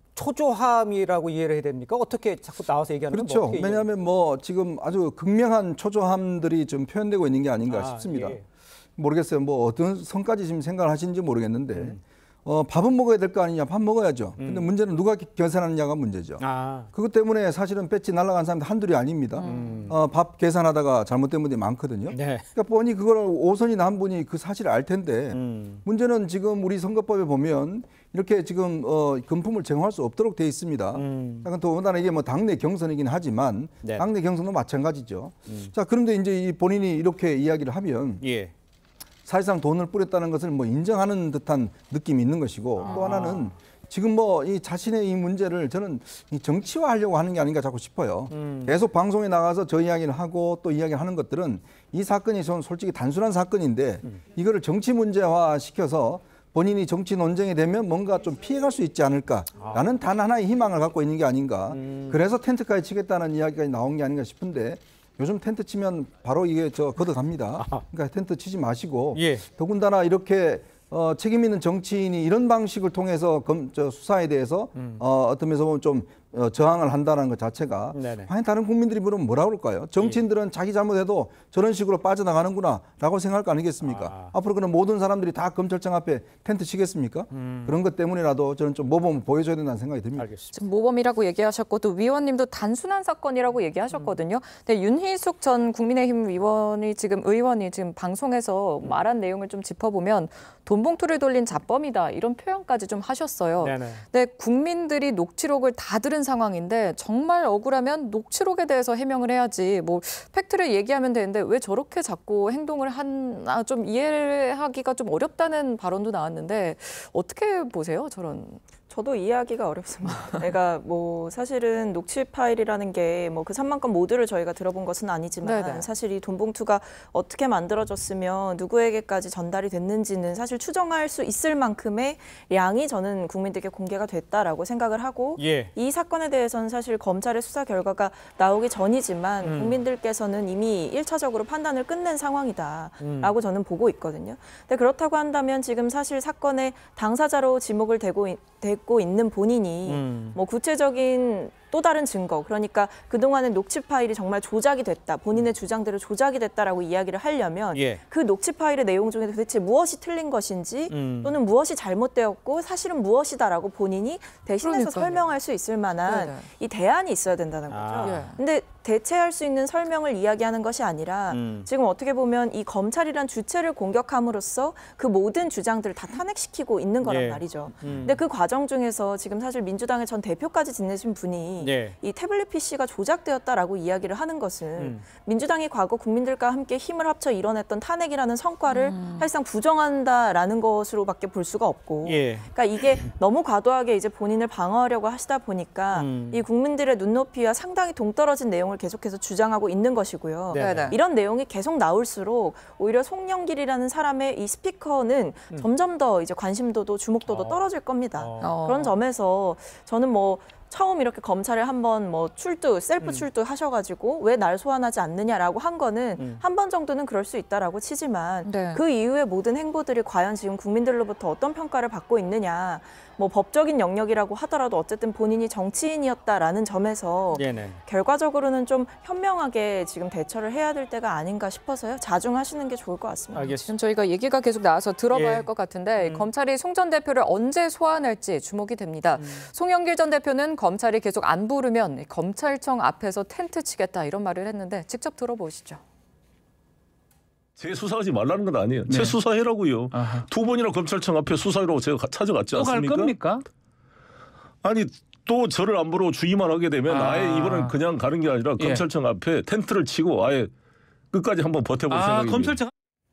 초조함이라고 이해를 해야 됩니까? 어떻게 자꾸 나와서 얘기하는 건 그렇죠. 왜냐하면 뭐 지금 아주 극명한 초조함들이 좀 표현되고 있는 게 아닌가 싶습니다. 모르겠어요. 뭐 어떤 선까지 지금 생각을 하시는지 모르겠는데 밥은 먹어야 될 거 아니냐. 밥 먹어야죠. 근데 문제는 누가 계산하느냐가 문제죠. 그것 때문에 사실은 배지 날아간 사람들 한둘이 아닙니다. 밥 계산하다가 잘못된 분들이 많거든요. 그러니까 뻔히 그걸 오선이나 한 분이 그 사실을 알 텐데 문제는 지금 우리 선거법에 보면 이렇게 지금 금품을 제공할 수 없도록 돼 있습니다. 더군다나 이게 뭐 당내 경선이긴 하지만 당내 경선도 마찬가지죠. 자, 그런데 이제 이 본인이 이렇게 이야기를 하면 사실상 돈을 뿌렸다는 것을 뭐 인정하는 듯한 느낌이 있는 것이고 또 하나는 지금 뭐 이 자신의 이 문제를 저는 이 정치화하려고 하는 게 아닌가 자꾸 싶어요. 계속 방송에 나가서 저 이야기를 하고 또 이야기를 하는 것들은 이 사건이 저는 솔직히 단순한 사건인데 이거를 정치 문제화 시켜서 본인이 정치 논쟁이 되면 뭔가 좀 피해갈 수 있지 않을까라는 단 하나의 희망을 갖고 있는 게 아닌가. 그래서 텐트까지 치겠다는 이야기가 나온 게 아닌가 싶은데 요즘 텐트 치면 바로 이게 걷어갑니다. 그러니까 텐트 치지 마시고 더군다나 이렇게 책임 있는 정치인이 이런 방식을 통해서 수사에 대해서 어떤 면에서 보면 좀 저항을 한다는 것 자체가 과연 다른 국민들이 물으면 뭐라 그럴까요? 정치인들은 자기 잘못해도 저런 식으로 빠져나가는구나 라고 생각할 거 아니겠습니까? 앞으로 그런 모든 사람들이 다 검찰청 앞에 텐트 치겠습니까? 그런 것 때문이라도 저는 좀 모범을 보여줘야 된다는 생각이 듭니다. 지금 모범이라고 얘기하셨고 또 위원님도 단순한 사건이라고 얘기하셨거든요. 근데 윤희숙 전 국민의힘 의원이 지금 방송에서 말한 내용을 좀 짚어보면 돈봉투를 돌린 자범이다 이런 표현까지 좀 하셨어요. 근데 국민들이 녹취록을 다 들은 상황인데 정말 억울하면 녹취록에 대해서 해명을 해야지 뭐 팩트를 얘기하면 되는데 왜 저렇게 자꾸 행동을 하나 좀 이해하기가 좀 어렵다는 발언도 나왔는데 어떻게 보세요? 저런. 저도 이해하기가 어렵습니다. 그러니까 뭐 사실은 녹취 파일이라는 게 뭐 그 3만 건 모두를 저희가 들어본 것은 아니지만 네네. 사실 이 돈봉투가 어떻게 만들어졌으며 누구에게까지 전달이 됐는지는 사실 추정할 수 있을 만큼의 양이 저는 국민들께 공개가 됐다라고 생각을 하고 이 사건에 대해서는 사실 검찰의 수사 결과가 나오기 전이지만 국민들께서는 이미 1차적으로 판단을 끝낸 상황이다라고 저는 보고 있거든요. 근데 그렇다고 한다면 지금 사실 사건의 당사자로 지목을 되고 있는 본인이 뭐 구체적인 또 다른 증거, 그러니까 그동안의 녹취 파일이 정말 조작이 됐다, 본인의 주장대로 조작이 됐다라고 이야기를 하려면 그 녹취 파일의 내용 중에 도대체 무엇이 틀린 것인지 또는 무엇이 잘못되었고 사실은 무엇이다라고 본인이 대신해서 설명할 수 있을 만한 이 대안이 있어야 된다는 거죠. 근데 대체할 수 있는 설명을 이야기하는 것이 아니라 지금 어떻게 보면 이 검찰이란 주체를 공격함으로써 그 모든 주장들을 다 탄핵시키고 있는 거란 말이죠. 근데 그 과정 중에서 지금 사실 민주당의 전 대표까지 지내신 분이 이 태블릿 PC가 조작되었다라고 이야기를 하는 것은 민주당이 과거 국민들과 함께 힘을 합쳐 이뤄냈던 탄핵이라는 성과를 사실상 부정한다라는 것으로밖에 볼 수가 없고 그러니까 이게 너무 과도하게 이제 본인을 방어하려고 하시다 보니까 이 국민들의 눈높이와 상당히 동떨어진 내용을 계속해서 주장하고 있는 것이고요. 이런 내용이 계속 나올수록 오히려 송영길이라는 사람의 이 스피커는 점점 더 이제 관심도도 주목도도 떨어질 겁니다. 그런 점에서 저는 뭐 처음 이렇게 검찰에 한번 뭐 셀프 출두 하셔가지고 왜 날 소환하지 않느냐라고 한 거는 한 번 정도는 그럴 수 있다라고 치지만 그 이후의 모든 행보들이 과연 지금 국민들로부터 어떤 평가를 받고 있느냐, 뭐 법적인 영역이라고 하더라도 어쨌든 본인이 정치인이었다라는 점에서 결과적으로는 좀 현명하게 지금 대처를 해야 될 때가 아닌가 싶어서요. 자중하시는 게 좋을 것 같습니다. 지금 저희가 얘기가 계속 나와서 들어봐야 할 것 같은데 검찰이 송 전 대표를 언제 소환할지 주목이 됩니다. 송영길 전 대표는 검찰이 계속 안 부르면 검찰청 앞에서 텐트 치겠다 이런 말을 했는데 직접 들어보시죠. 재수사하지 말라는 건 아니에요. 재수사해라고요. 두 번이나 검찰청 앞에 수사하라고 제가 찾아갔지 않습니까? 또 갈 겁니까? 아니 또 저를 안 부르고 주의만 하게 되면 아예 이번엔 그냥 가는 게 아니라 검찰청 앞에 텐트를 치고 아예 끝까지 한번 버텨볼 생각입니다. 검찰청.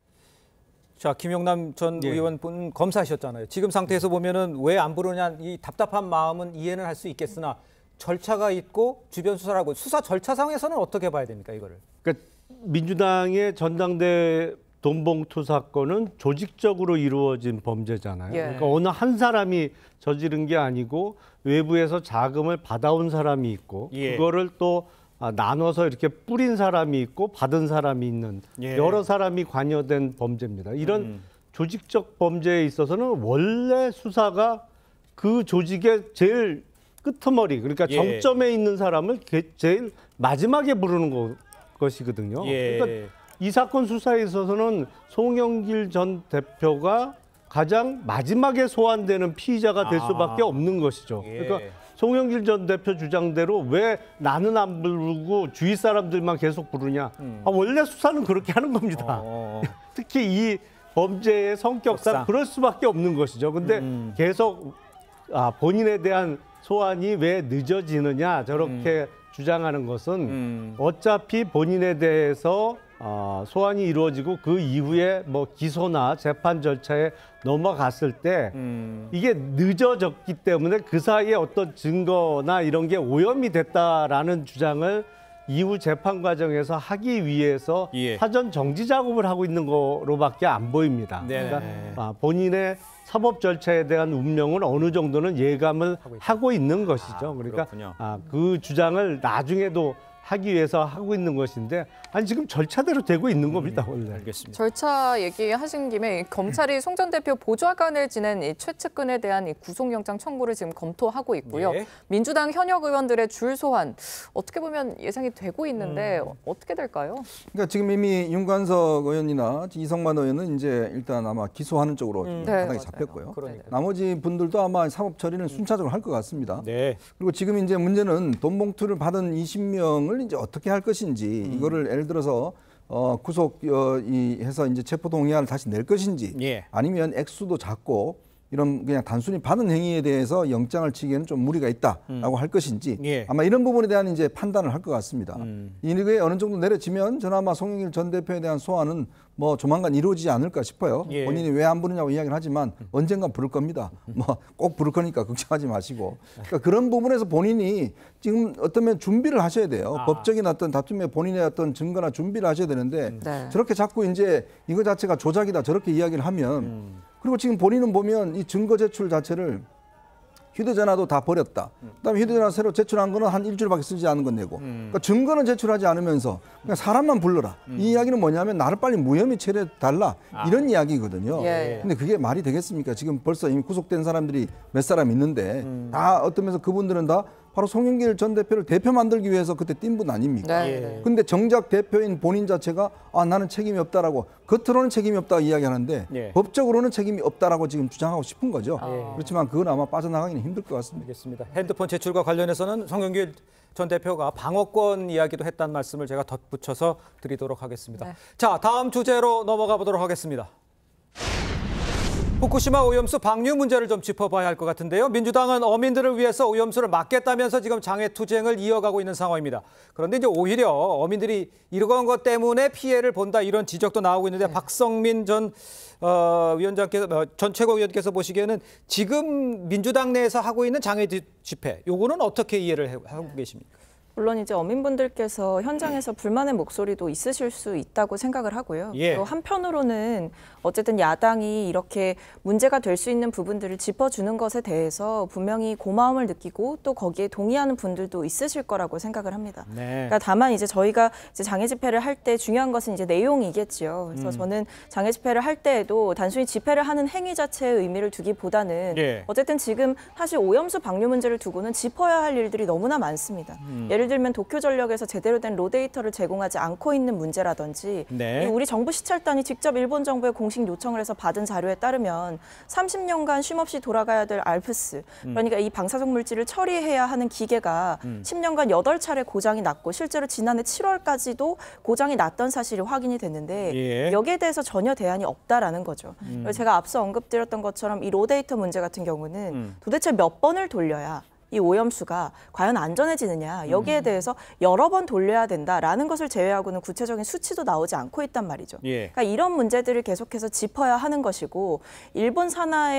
자, 김용남 전 의원분 검사하셨잖아요. 지금 상태에서 보면은 왜 안 부르냐, 이 답답한 마음은 이해는 할 수 있겠으나 절차가 있고 주변 수사를 하고 수사 절차상에서는 어떻게 봐야 됩니까, 이거를? 그러니까 민주당의 전당대 돈봉투 사건은 조직적으로 이루어진 범죄잖아요. 그러니까 어느 한 사람이 저지른 게 아니고 외부에서 자금을 받아온 사람이 있고 그거를 또 나눠서 이렇게 뿌린 사람이 있고 받은 사람이 있는 여러 사람이 관여된 범죄입니다. 이런 조직적 범죄에 있어서는 원래 수사가 그 조직의 제일 끄트머리, 그러니까 정점에 있는 사람을 제일 마지막에 부르는 것이거든요. 그러니까 이 사건 수사에 있어서는 송영길 전 대표가 가장 마지막에 소환되는 피의자가 될 수밖에 없는 것이죠. 그러니까 송영길 전 대표 주장대로 왜 나는 안 부르고 주위 사람들만 계속 부르냐. 원래 수사는 그렇게 하는 겁니다. 특히 이 범죄의 성격상 그럴 수밖에 없는 것이죠. 근데 계속 본인에 대한 소환이 왜 늦어지느냐 저렇게 주장하는 것은 어차피 본인에 대해서 소환이 이루어지고 그 이후에 뭐 기소나 재판 절차에 넘어갔을 때 이게 늦어졌기 때문에 그 사이에 어떤 증거나 이런 게 오염이 됐다라는 주장을 이후 재판 과정에서 하기 위해서 사전 정지 작업을 하고 있는 거로밖에 안 보입니다. 그러니까 본인의 사법 절차에 대한 운명은 어느 정도는 예감을 하고 있는 것이죠. 그러니까 그 주장을 나중에도 하기 위해서 하고 있는 것인데 아니 지금 절차대로 되고 있는 겁니다. 원래. 알겠습니다. 절차 얘기하신 김에 검찰이 송 전 대표 보좌관을 지낸 이 최측근에 대한 이 구속영장 청구를 지금 검토하고 있고요. 민주당 현역 의원들의 줄 소환 어떻게 보면 예상이 되고 있는데 어떻게 될까요? 그러니까 지금 이미 윤관석 의원이나 이성만 의원은 이제 일단 아마 기소하는 쪽으로 바닥에 잡혔고요. 나머지 분들도 아마 사법 처리는 순차적으로 할 것 같습니다. 그리고 지금 이제 문제는 돈봉투를 받은 20명을 이제 어떻게 할 것인지 이거를 예를 들어서 구속 해서 이제 체포동의안을 다시 낼 것인지 아니면 액수도 작고 이런 그냥 단순히 받은 행위에 대해서 영장을 치기에는 좀 무리가 있다라고 할 것인지 아마 이런 부분에 대한 이제 판단을 할 것 같습니다. 이게 어느 정도 내려지면 저는 아마 송영길 전 대표에 대한 소환은 뭐 조만간 이루어지지 않을까 싶어요. 본인이 왜 안 부르냐고 이야기를 하지만 언젠간 부를 겁니다. 뭐 꼭 부를 거니까 걱정하지 마시고. 그러니까 그런 부분에서 본인이 지금 어쩌면 준비를 하셔야 돼요. 법적인 어떤 다툼에 본인의 어떤 증거나 준비를 하셔야 되는데 저렇게 자꾸 이제 이거 자체가 조작이다 저렇게 이야기를 하면 그리고 지금 본인은 보면 이 증거 제출 자체를 휴대전화도 다 버렸다. 그다음에 휴대전화 새로 제출한 거는 한 일주일밖에 쓰지 않은 건 내고. 그러니까 증거는 제출하지 않으면서 그냥 사람만 불러라. 이 이야기는 뭐냐면 나를 빨리 무혐의 처리해달라. 이런 이야기거든요. 근데 그게 말이 되겠습니까? 지금 벌써 이미 구속된 사람들이 몇 사람 있는데 다 어떤 면에서 그분들은 다 바로 송영길 전 대표를 대표 만들기 위해서 그때 뛴 분 아닙니까? 근데 정작 대표인 본인 자체가 나는 책임이 없다라고 겉으로는 책임이 없다고 이야기하는데 법적으로는 책임이 없다라고 지금 주장하고 싶은 거죠. 그렇지만 그건 아마 빠져나가기는 힘들 것 같습니다. 알겠습니다. 핸드폰 제출과 관련해서는 송영길 전 대표가 방어권 이야기도 했다는 말씀을 제가 덧붙여서 드리도록 하겠습니다. 자, 다음 주제로 넘어가 보도록 하겠습니다. 후쿠시마 오염수 방류 문제를 좀 짚어봐야 할 것 같은데요. 민주당은 어민들을 위해서 오염수를 막겠다면서 지금 장외투쟁을 이어가고 있는 상황입니다. 그런데 이제 오히려 어민들이 이런 것 때문에 피해를 본다 이런 지적도 나오고 있는데 박성민 전 최고위원께서 보시기에는 지금 민주당 내에서 하고 있는 장외 집회, 요거는 어떻게 이해를 하고 계십니까? 물론 이제 어민분들께서 현장에서 불만의 목소리도 있으실 수 있다고 생각을 하고요. 또 한편으로는 어쨌든 야당이 이렇게 문제가 될 수 있는 부분들을 짚어주는 것에 대해서 분명히 고마움을 느끼고 또 거기에 동의하는 분들도 있으실 거라고 생각을 합니다. 그러니까 다만 이제 저희가 이제 장애 집회를 할 때 중요한 것은 이제 내용이겠죠. 그래서 저는 장애 집회를 할 때에도 단순히 집회를 하는 행위 자체의 의미를 두기보다는 어쨌든 지금 사실 오염수 방류 문제를 두고는 짚어야 할 일들이 너무나 많습니다. 예를 들면 도쿄전력에서 제대로 된 로데이터를 제공하지 않고 있는 문제라든지 우리 정부 시찰단이 직접 일본 정부에 공식 요청을 해서 받은 자료에 따르면 30년간 쉼없이 돌아가야 될 알프스, 그러니까 이 방사성 물질을 처리해야 하는 기계가 10년간 8차례 고장이 났고 실제로 지난해 7월까지도 고장이 났던 사실이 확인이 됐는데 여기에 대해서 전혀 대안이 없다라는 거죠. 제가 앞서 언급드렸던 것처럼 이 로데이터 문제 같은 경우는 도대체 몇 번을 돌려야 이 오염수가 과연 안전해지느냐 여기에 대해서 여러 번 돌려야 된다라는 것을 제외하고는 구체적인 수치도 나오지 않고 있단 말이죠. 그러니까 이런 문제들을 계속해서 짚어야 하는 것이고 일본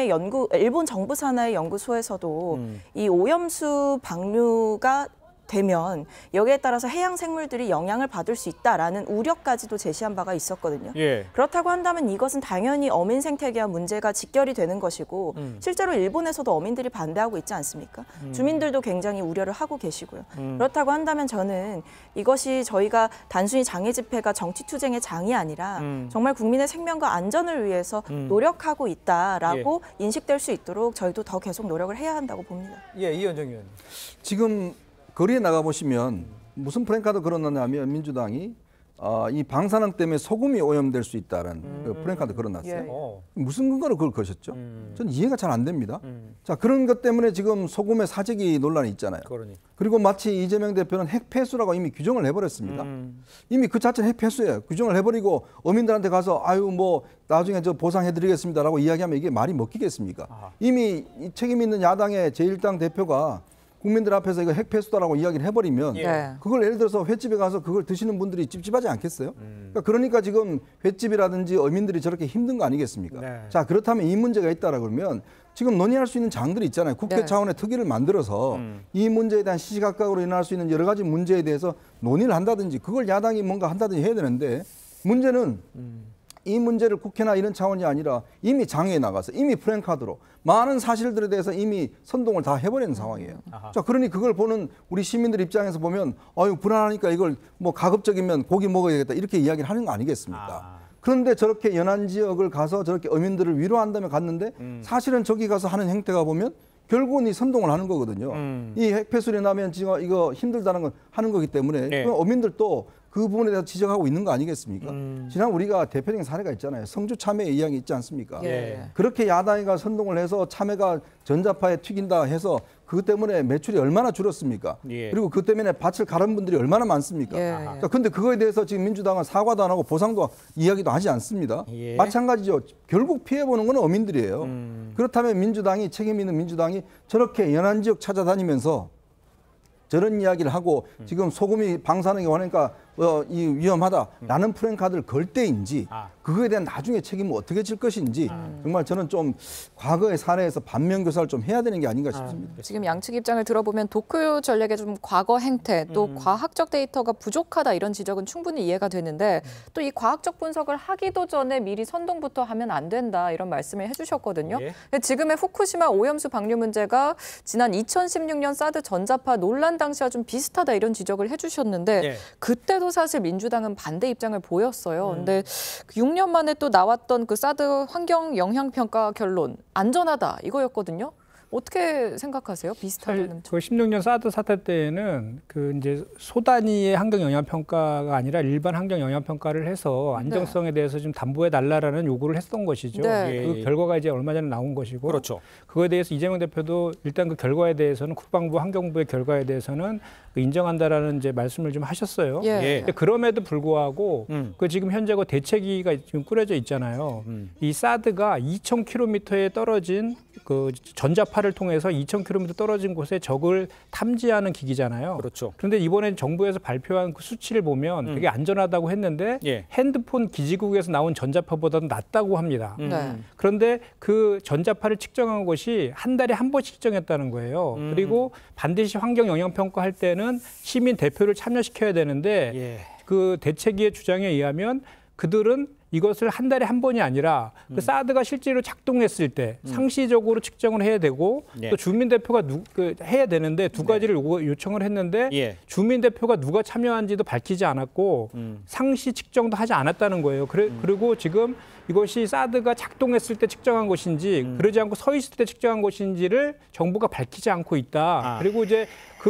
정부 산하의 연구소에서도 이 오염수 방류가 되면 여기에 따라서 해양 생물들이 영향을 받을 수 있다라는 우려까지도 제시한 바가 있었거든요. 그렇다고 한다면 이것은 당연히 어민 생태계와 문제가 직결이 되는 것이고 실제로 일본에서도 어민들이 반대하고 있지 않습니까? 주민들도 굉장히 우려를 하고 계시고요. 그렇다고 한다면 저는 이것이 저희가 단순히 장애 집회가 정치투쟁의 장이 아니라 정말 국민의 생명과 안전을 위해서 노력하고 있다라고 인식될 수 있도록 저희도 더 계속 노력을 해야 한다고 봅니다. 이현정 의원. 지금 거리에 나가보시면 무슨 프랭카드 걸어놨냐면 민주당이 이 방사능 때문에 소금이 오염될 수 있다는 그 프랭카드 걸어놨어요. 무슨 근거로 그걸 거셨죠? 저는 이해가 잘 안 됩니다. 자, 그런 것 때문에 지금 소금의 사재기 논란이 있잖아요. 그리고 마치 이재명 대표는 핵폐수라고 이미 규정을 해버렸습니다. 이미 그 자체는 핵폐수예요. 규정을 해버리고 어민들한테 가서 뭐 나중에 저 보상해드리겠습니다라고 이야기하면 이게 말이 먹히겠습니까? 이미 이 책임 있는 야당의 제1당 대표가 국민들 앞에서 이거 핵폐수다라고 이야기를 해버리면 그걸 예를 들어서 횟집에 가서 그걸 드시는 분들이 찝찝하지 않겠어요? 그러니까 지금 횟집이라든지 어민들이 저렇게 힘든 거 아니겠습니까? 자, 그렇다면 이 문제가 있다라 그러면 지금 논의할 수 있는 장들이 있잖아요. 국회 차원의 특위를 만들어서 이 문제에 대한 시시각각으로 일어날 수 있는 여러 가지 문제에 대해서 논의를 한다든지 그걸 야당이 뭔가 한다든지 해야 되는데 문제는 이 문제를 국회나 이런 차원이 아니라 이미 장외에 나가서 이미 프랭카드로 많은 사실들에 대해서 이미 선동을 다 해버리는 상황이에요. 자, 그러니 그걸 보는 우리 시민들 입장에서 보면 불안하니까 이걸 뭐 가급적이면 고기 먹어야겠다 이렇게 이야기를 하는 거 아니겠습니까? 그런데 저렇게 연안 지역을 가서 저렇게 어민들을 위로한다며 갔는데 사실은 저기 가서 하는 행태가 보면 결국은 이 선동을 하는 거거든요. 이 핵폐수리 나면 지금 이거 힘들다는 건 하는 거기 때문에 어민들도 그 부분에 대해서 지적하고 있는 거 아니겠습니까? 지난 우리가 대표적인 사례가 있잖아요. 성주 참외 이양이 있지 않습니까? 그렇게 야당이가 선동을 해서 참외가 전자파에 튀긴다 해서 그것 때문에 매출이 얼마나 줄었습니까? 그리고 그것 때문에 밭을 갈은 분들이 얼마나 많습니까? 그런데 그거에 대해서 지금 민주당은 사과도 안 하고 보상도 이야기도 하지 않습니다. 마찬가지죠. 결국 피해보는 건 어민들이에요. 그렇다면 민주당이 책임 있는 민주당이 저렇게 연안 지역 찾아다니면서 저런 이야기를 하고 지금 소금이 방사능이 오니까 이 위험하다라는 프랭카드를 걸 때인지 그거에 대한 나중에 책임을 어떻게 질 것인지 정말 저는 좀 과거의 사례에서 반면교사를 좀 해야 되는 게 아닌가 싶습니다. 지금 양측 입장을 들어보면 도쿄 전략의 좀 과거 행태 또 과학적 데이터가 부족하다 이런 지적은 충분히 이해가 되는데 또 이 과학적 분석을 하기도 전에 미리 선동부터 하면 안 된다 이런 말씀을 해주셨거든요. 지금의 후쿠시마 오염수 방류 문제가 지난 2016년 사드 전자파 논란 당시와 좀 비슷하다 이런 지적을 해주셨는데 그때도 사실 민주당은 반대 입장을 보였어요. 근데 6년 만에 또 나왔던 그 사드 환경 영향 평가 결론 안전하다 이거였거든요. 어떻게 생각하세요? 비슷한 그 16년 사드 사태 때에는 그 이제 소 단위의 환경 영향 평가가 아니라 일반 환경 영향 평가를 해서 안정성에 대해서 좀 담보해 달라라는 요구를 했던 것이죠. 그 결과가 이제 얼마 전에 나온 것이고, 그렇죠. 그거에 대해서 이재명 대표도 일단 그 결과에 대해서는 국방부, 환경부의 결과에 대해서는 인정한다라는 이제 말씀을 좀 하셨어요. 그럼에도 불구하고 그 지금 현재 그 대책위가 지금 꾸려져 있잖아요. 이 사드가 2,000km에 떨어진 그 전자파를 통해서 2,000km 떨어진 곳에 적을 탐지하는 기기잖아요. 그렇죠. 그런데 이번에 정부에서 발표한 그 수치를 보면 되게 안전하다고 했는데 핸드폰 기지국에서 나온 전자파보다는 낫다고 합니다. 그런데 그 전자파를 측정한 것이 한 달에 한 번씩 측정했다는 거예요. 그리고 반드시 환경 영향 평가할 때는 시민 대표를 참여시켜야 되는데 그 대책위의 주장에 의하면 그들은 이것을 한 달에 한 번이 아니라 그 사드가 실제로 작동했을 때 상시적으로 측정을 해야 되고 또 주민대표가 해야 되는데 두 가지를 요청을 했는데 주민대표가 누가 참여한지도 밝히지 않았고 상시 측정도 하지 않았다는 거예요. 그리고 지금 이것이 사드가 작동했을 때 측정한 것인지 그러지 않고 서 있을 때 측정한 것인지를 정부가 밝히지 않고 있다. 그리고 이제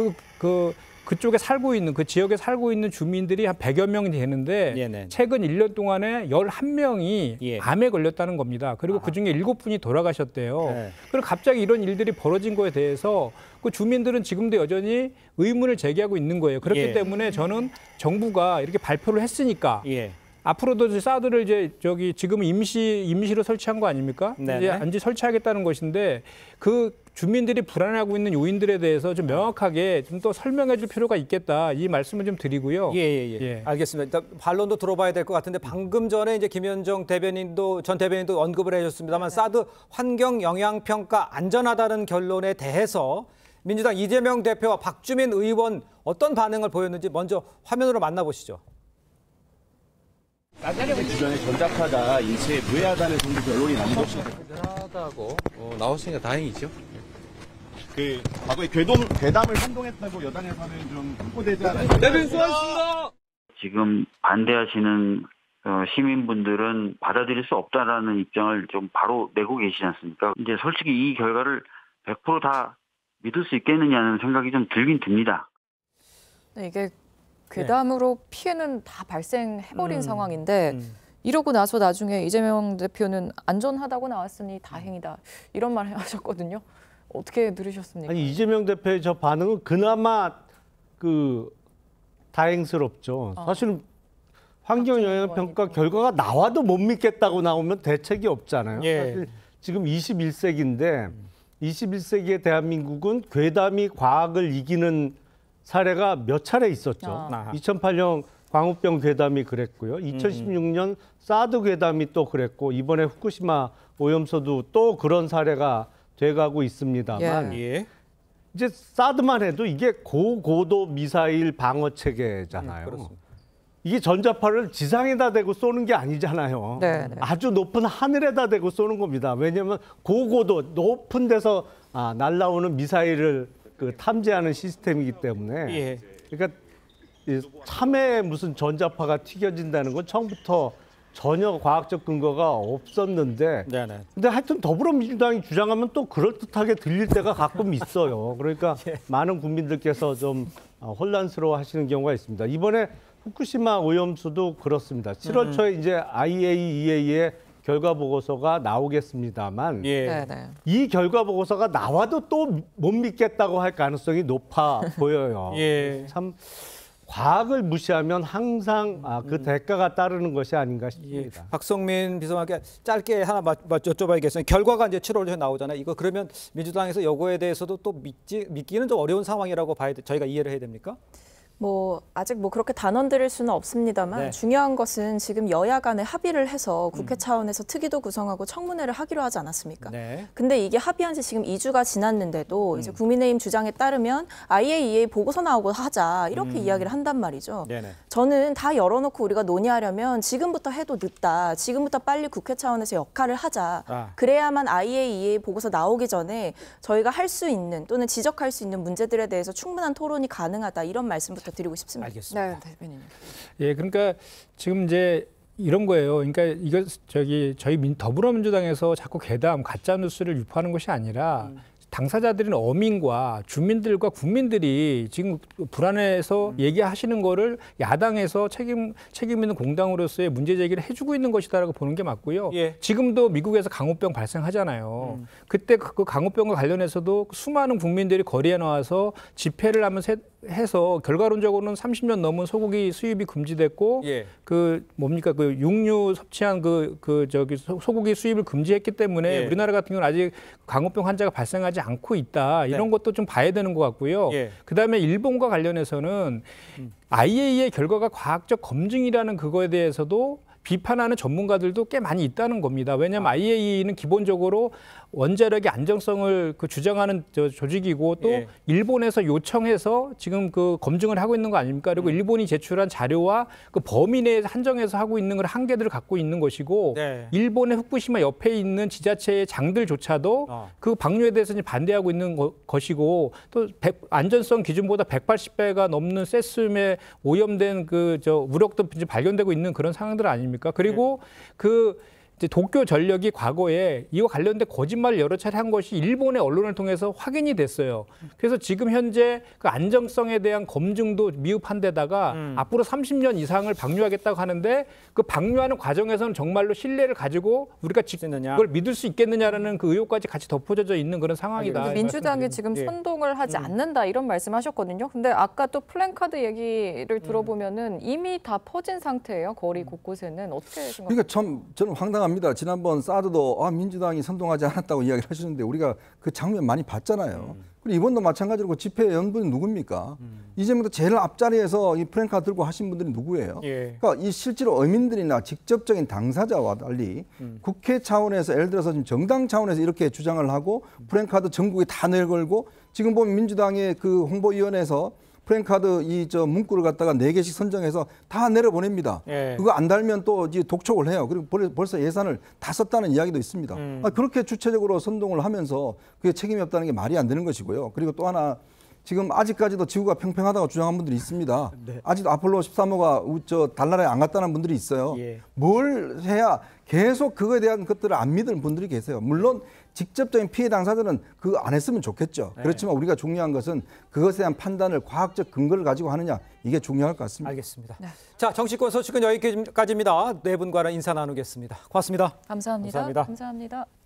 그쪽에 살고 있는 그 지역에 살고 있는 주민들이 한 100여 명이 되는데 최근 1년 동안에 11명이 암에 걸렸다는 겁니다. 그리고 그중에 7분이 돌아가셨대요. 그리고 갑자기 이런 일들이 벌어진 거에 대해서 그 주민들은 지금도 여전히 의문을 제기하고 있는 거예요. 그렇기 때문에 저는 정부가 이렇게 발표를 했으니까 앞으로도 사드를 이제 지금 임시로 설치한 거 아닙니까? 이제 안지 설치하겠다는 것인데 그 주민들이 불안해하고 있는 요인들에 대해서 좀 명확하게 좀 더 설명해 줄 필요가 있겠다. 이 말씀을 좀 드리고요. 알겠습니다. 일단 반론도 들어봐야 될 것 같은데 방금 전에 이제 김현정 전 대변인도 언급을 해주셨습니다만 사드 환경 영향 평가 안전하다는 결론에 대해서 민주당 이재명 대표와 박주민 의원 어떤 반응을 보였는지 먼저 화면으로 만나보시죠. 기존의 전자파가 인체에 무해하다는 정도 결론이 나는 것이 안전하다고 나왔으니까 다행이죠. 그 과거에 괴담을 선동했다고 여당에서는 좀 홍보되지 않아요. 네, 수고하셨습니다. 지금 반대하시는 시민분들은 받아들일 수 없다라는 입장을 좀 바로 내고 계시지 않습니까? 이제 솔직히 이 결과를 100% 다 믿을 수 있겠느냐는 생각이 좀 들긴 듭니다. 네, 이게 괴담으로 피해는 다 발생해버린 상황인데 이러고 나서 나중에 이재명 대표는 안전하다고 나왔으니 다행이다 이런 말 하셨거든요. 어떻게 들으셨습니까? 아니 이재명 대표의 저 반응은 그나마 다행스럽죠. 사실은 환경 영향 평가 결과가 나와도 못 믿겠다고 나오면 대책이 없잖아요. 사실 지금 21세기인데 21세기의 대한민국은 괴담이 과학을 이기는 사례가 몇 차례 있었죠. 2008년 광우병 괴담이 그랬고요. 2016년 사드 괴담이 또 그랬고 이번에 후쿠시마 오염수도 또 그런 사례가 돼가고 있습니다만 이제 사드만 해도 이게 고고도 미사일 방어 체계잖아요. 이게 전자파를 지상에다 대고 쏘는 게 아니잖아요. 아주 높은 하늘에다 대고 쏘는 겁니다. 왜냐하면 고고도 높은 데서 날아오는 미사일을 탐지하는 시스템이기 때문에 그러니까 참에 무슨 전자파가 튀겨진다는 건 처음부터 전혀 과학적 근거가 없었는데 근데 하여튼 더불어민주당이 주장하면 또 그럴듯하게 들릴 때가 가끔 있어요. 그러니까 많은 국민들께서 좀 혼란스러워 하시는 경우가 있습니다. 이번에 후쿠시마 오염수도 그렇습니다. 7월 초에 이제 IAEA의 결과 보고서가 나오겠습니다만 이 결과 보고서가 나와도 또 못 믿겠다고 할 가능성이 높아 보여요. 참 과학을 무시하면 항상 그 대가가 따르는 것이 아닌가 싶습니다. 박성민 비서관께 짧게 하나 여쭤봐야겠어요. 결과가 이제 7월에 나오잖아요. 이거 그러면 민주당에서 요거에 대해서도 또 믿기는 좀 어려운 상황이라고 저희가 이해를 해야 됩니까? 아직 그렇게 단언 드릴 수는 없습니다만 중요한 것은 지금 여야 간에 합의를 해서 국회 차원에서 특위도 구성하고 청문회를 하기로 하지 않았습니까? 근데 이게 합의한 지 지금 2주가 지났는데도 이제 국민의힘 주장에 따르면 IAEA 보고서 나오고 하자 이렇게 이야기를 한단 말이죠. 저는 다 열어놓고 우리가 논의하려면 지금부터 해도 늦다. 지금부터 빨리 국회 차원에서 역할을 하자. 그래야만 IAEA 보고서 나오기 전에 저희가 할 수 있는 또는 지적할 수 있는 문제들에 대해서 충분한 토론이 가능하다. 이런 말씀부터 드리고 싶습니다. 알겠습니다. 네, 대변인. 그러니까 지금 이제 이런 거예요. 그러니까 이거 저희 더불어민주당에서 자꾸 괴담, 가짜 뉴스를 유포하는 것이 아니라 당사자들인 어민과 주민들과 국민들이 지금 불안해서 얘기하시는 거를 야당에서 책임 있는 공당으로서의 문제 제기를 해주고 있는 것이다라고 보는 게 맞고요. 지금도 미국에서 강우병 발생하잖아요. 그때 그 강우병과 관련해서도 수많은 국민들이 거리에 나와서 집회를 해서 결과론적으로는 30년 넘은 소고기 수입이 금지됐고 그 육류 섭취한 소고기 수입을 금지했기 때문에 우리나라 같은 경우는 아직 강우병 환자가 발생하지 않고 있다. 이런 것도 좀 봐야 되는 것 같고요. 그다음에 일본과 관련해서는 IAEA 결과가 과학적 검증이라는 그거에 대해서도 비판하는 전문가들도 꽤 많이 있다는 겁니다. 왜냐하면 IAEA는 기본적으로 원자력의 안정성을 주장하는 조직이고 또 일본에서 요청해서 지금 그 검증을 하고 있는 거 아닙니까? 그리고 일본이 제출한 자료와 그 범위 내에 한정해서 하고 있는 걸 한계들을 갖고 있는 것이고 일본의 후쿠시마 옆에 있는 지자체의 장들조차도 그 방류에 대해서 반대하고 있는 것이고 또 안전성 기준보다 180배가 넘는 세슘에 오염된 우럭도 발견되고 있는 그런 상황들 아닙니까? 그리고 도쿄 전력이 과거에 이와 관련된 거짓말을 여러 차례 한 것이 일본의 언론을 통해서 확인이 됐어요. 그래서 지금 현재 그 안정성에 대한 검증도 미흡한 데다가 앞으로 30년 이상을 방류하겠다고 하는데 그 방류하는 과정에서는 정말로 신뢰를 가지고 우리가 그걸 믿을 수 있겠느냐라는 그 의혹까지 같이 덮어져 있는 그런 상황이다. 민주당이 지금 선동을 하지 않는다 이런 말씀하셨거든요. 근데 아까 또 플랜카드 얘기를 들어보면은 이미 다 퍼진 상태예요. 거리 곳곳에는 어떻게 생각하세요? 그러니까 저는 황당합니다. 지난번 사드도 민주당이 선동하지 않았다고 이야기를 하시는데 우리가 그 장면 많이 봤잖아요. 그리고 이번도 마찬가지로 집회 연분이 누굽니까? 이제부터 제일 앞자리에서 이 플랜카드 들고 하신 분들이 누구예요? 그러니까 이 실제로 어민들이나 직접적인 당사자와 달리 국회 차원에서 예를 들어서 지금 정당 차원에서 이렇게 주장을 하고 플랜카드 전국에 다 내걸고 지금 보면 민주당의 그 홍보위원회에서 플랜카드 문구를 갖다가 4개씩 선정해서 다 내려보냅니다. 그거 안 달면 또 이제 독촉을 해요. 그리고 벌써 예산을 다 썼다는 이야기도 있습니다. 그렇게 주체적으로 선동을 하면서 그게 책임이 없다는 게 말이 안 되는 것이고요. 그리고 또 하나 지금 아직까지도 지구가 평평하다고 주장한 분들이 있습니다. 아직도 아폴로 13호가 달나라에 안 갔다는 분들이 있어요. 뭘 해야 계속 그거에 대한 것들을 안 믿는 분들이 계세요. 물론 직접적인 피해 당사자는 그거 안 했으면 좋겠죠. 그렇지만 우리가 중요한 것은 그것에 대한 판단을 과학적 근거를 가지고 하느냐 이게 중요할 것 같습니다. 알겠습니다. 자, 정치권 소식은 여기까지입니다. 네 분과는 인사 나누겠습니다. 고맙습니다. 감사합니다. 감사합니다. 감사합니다.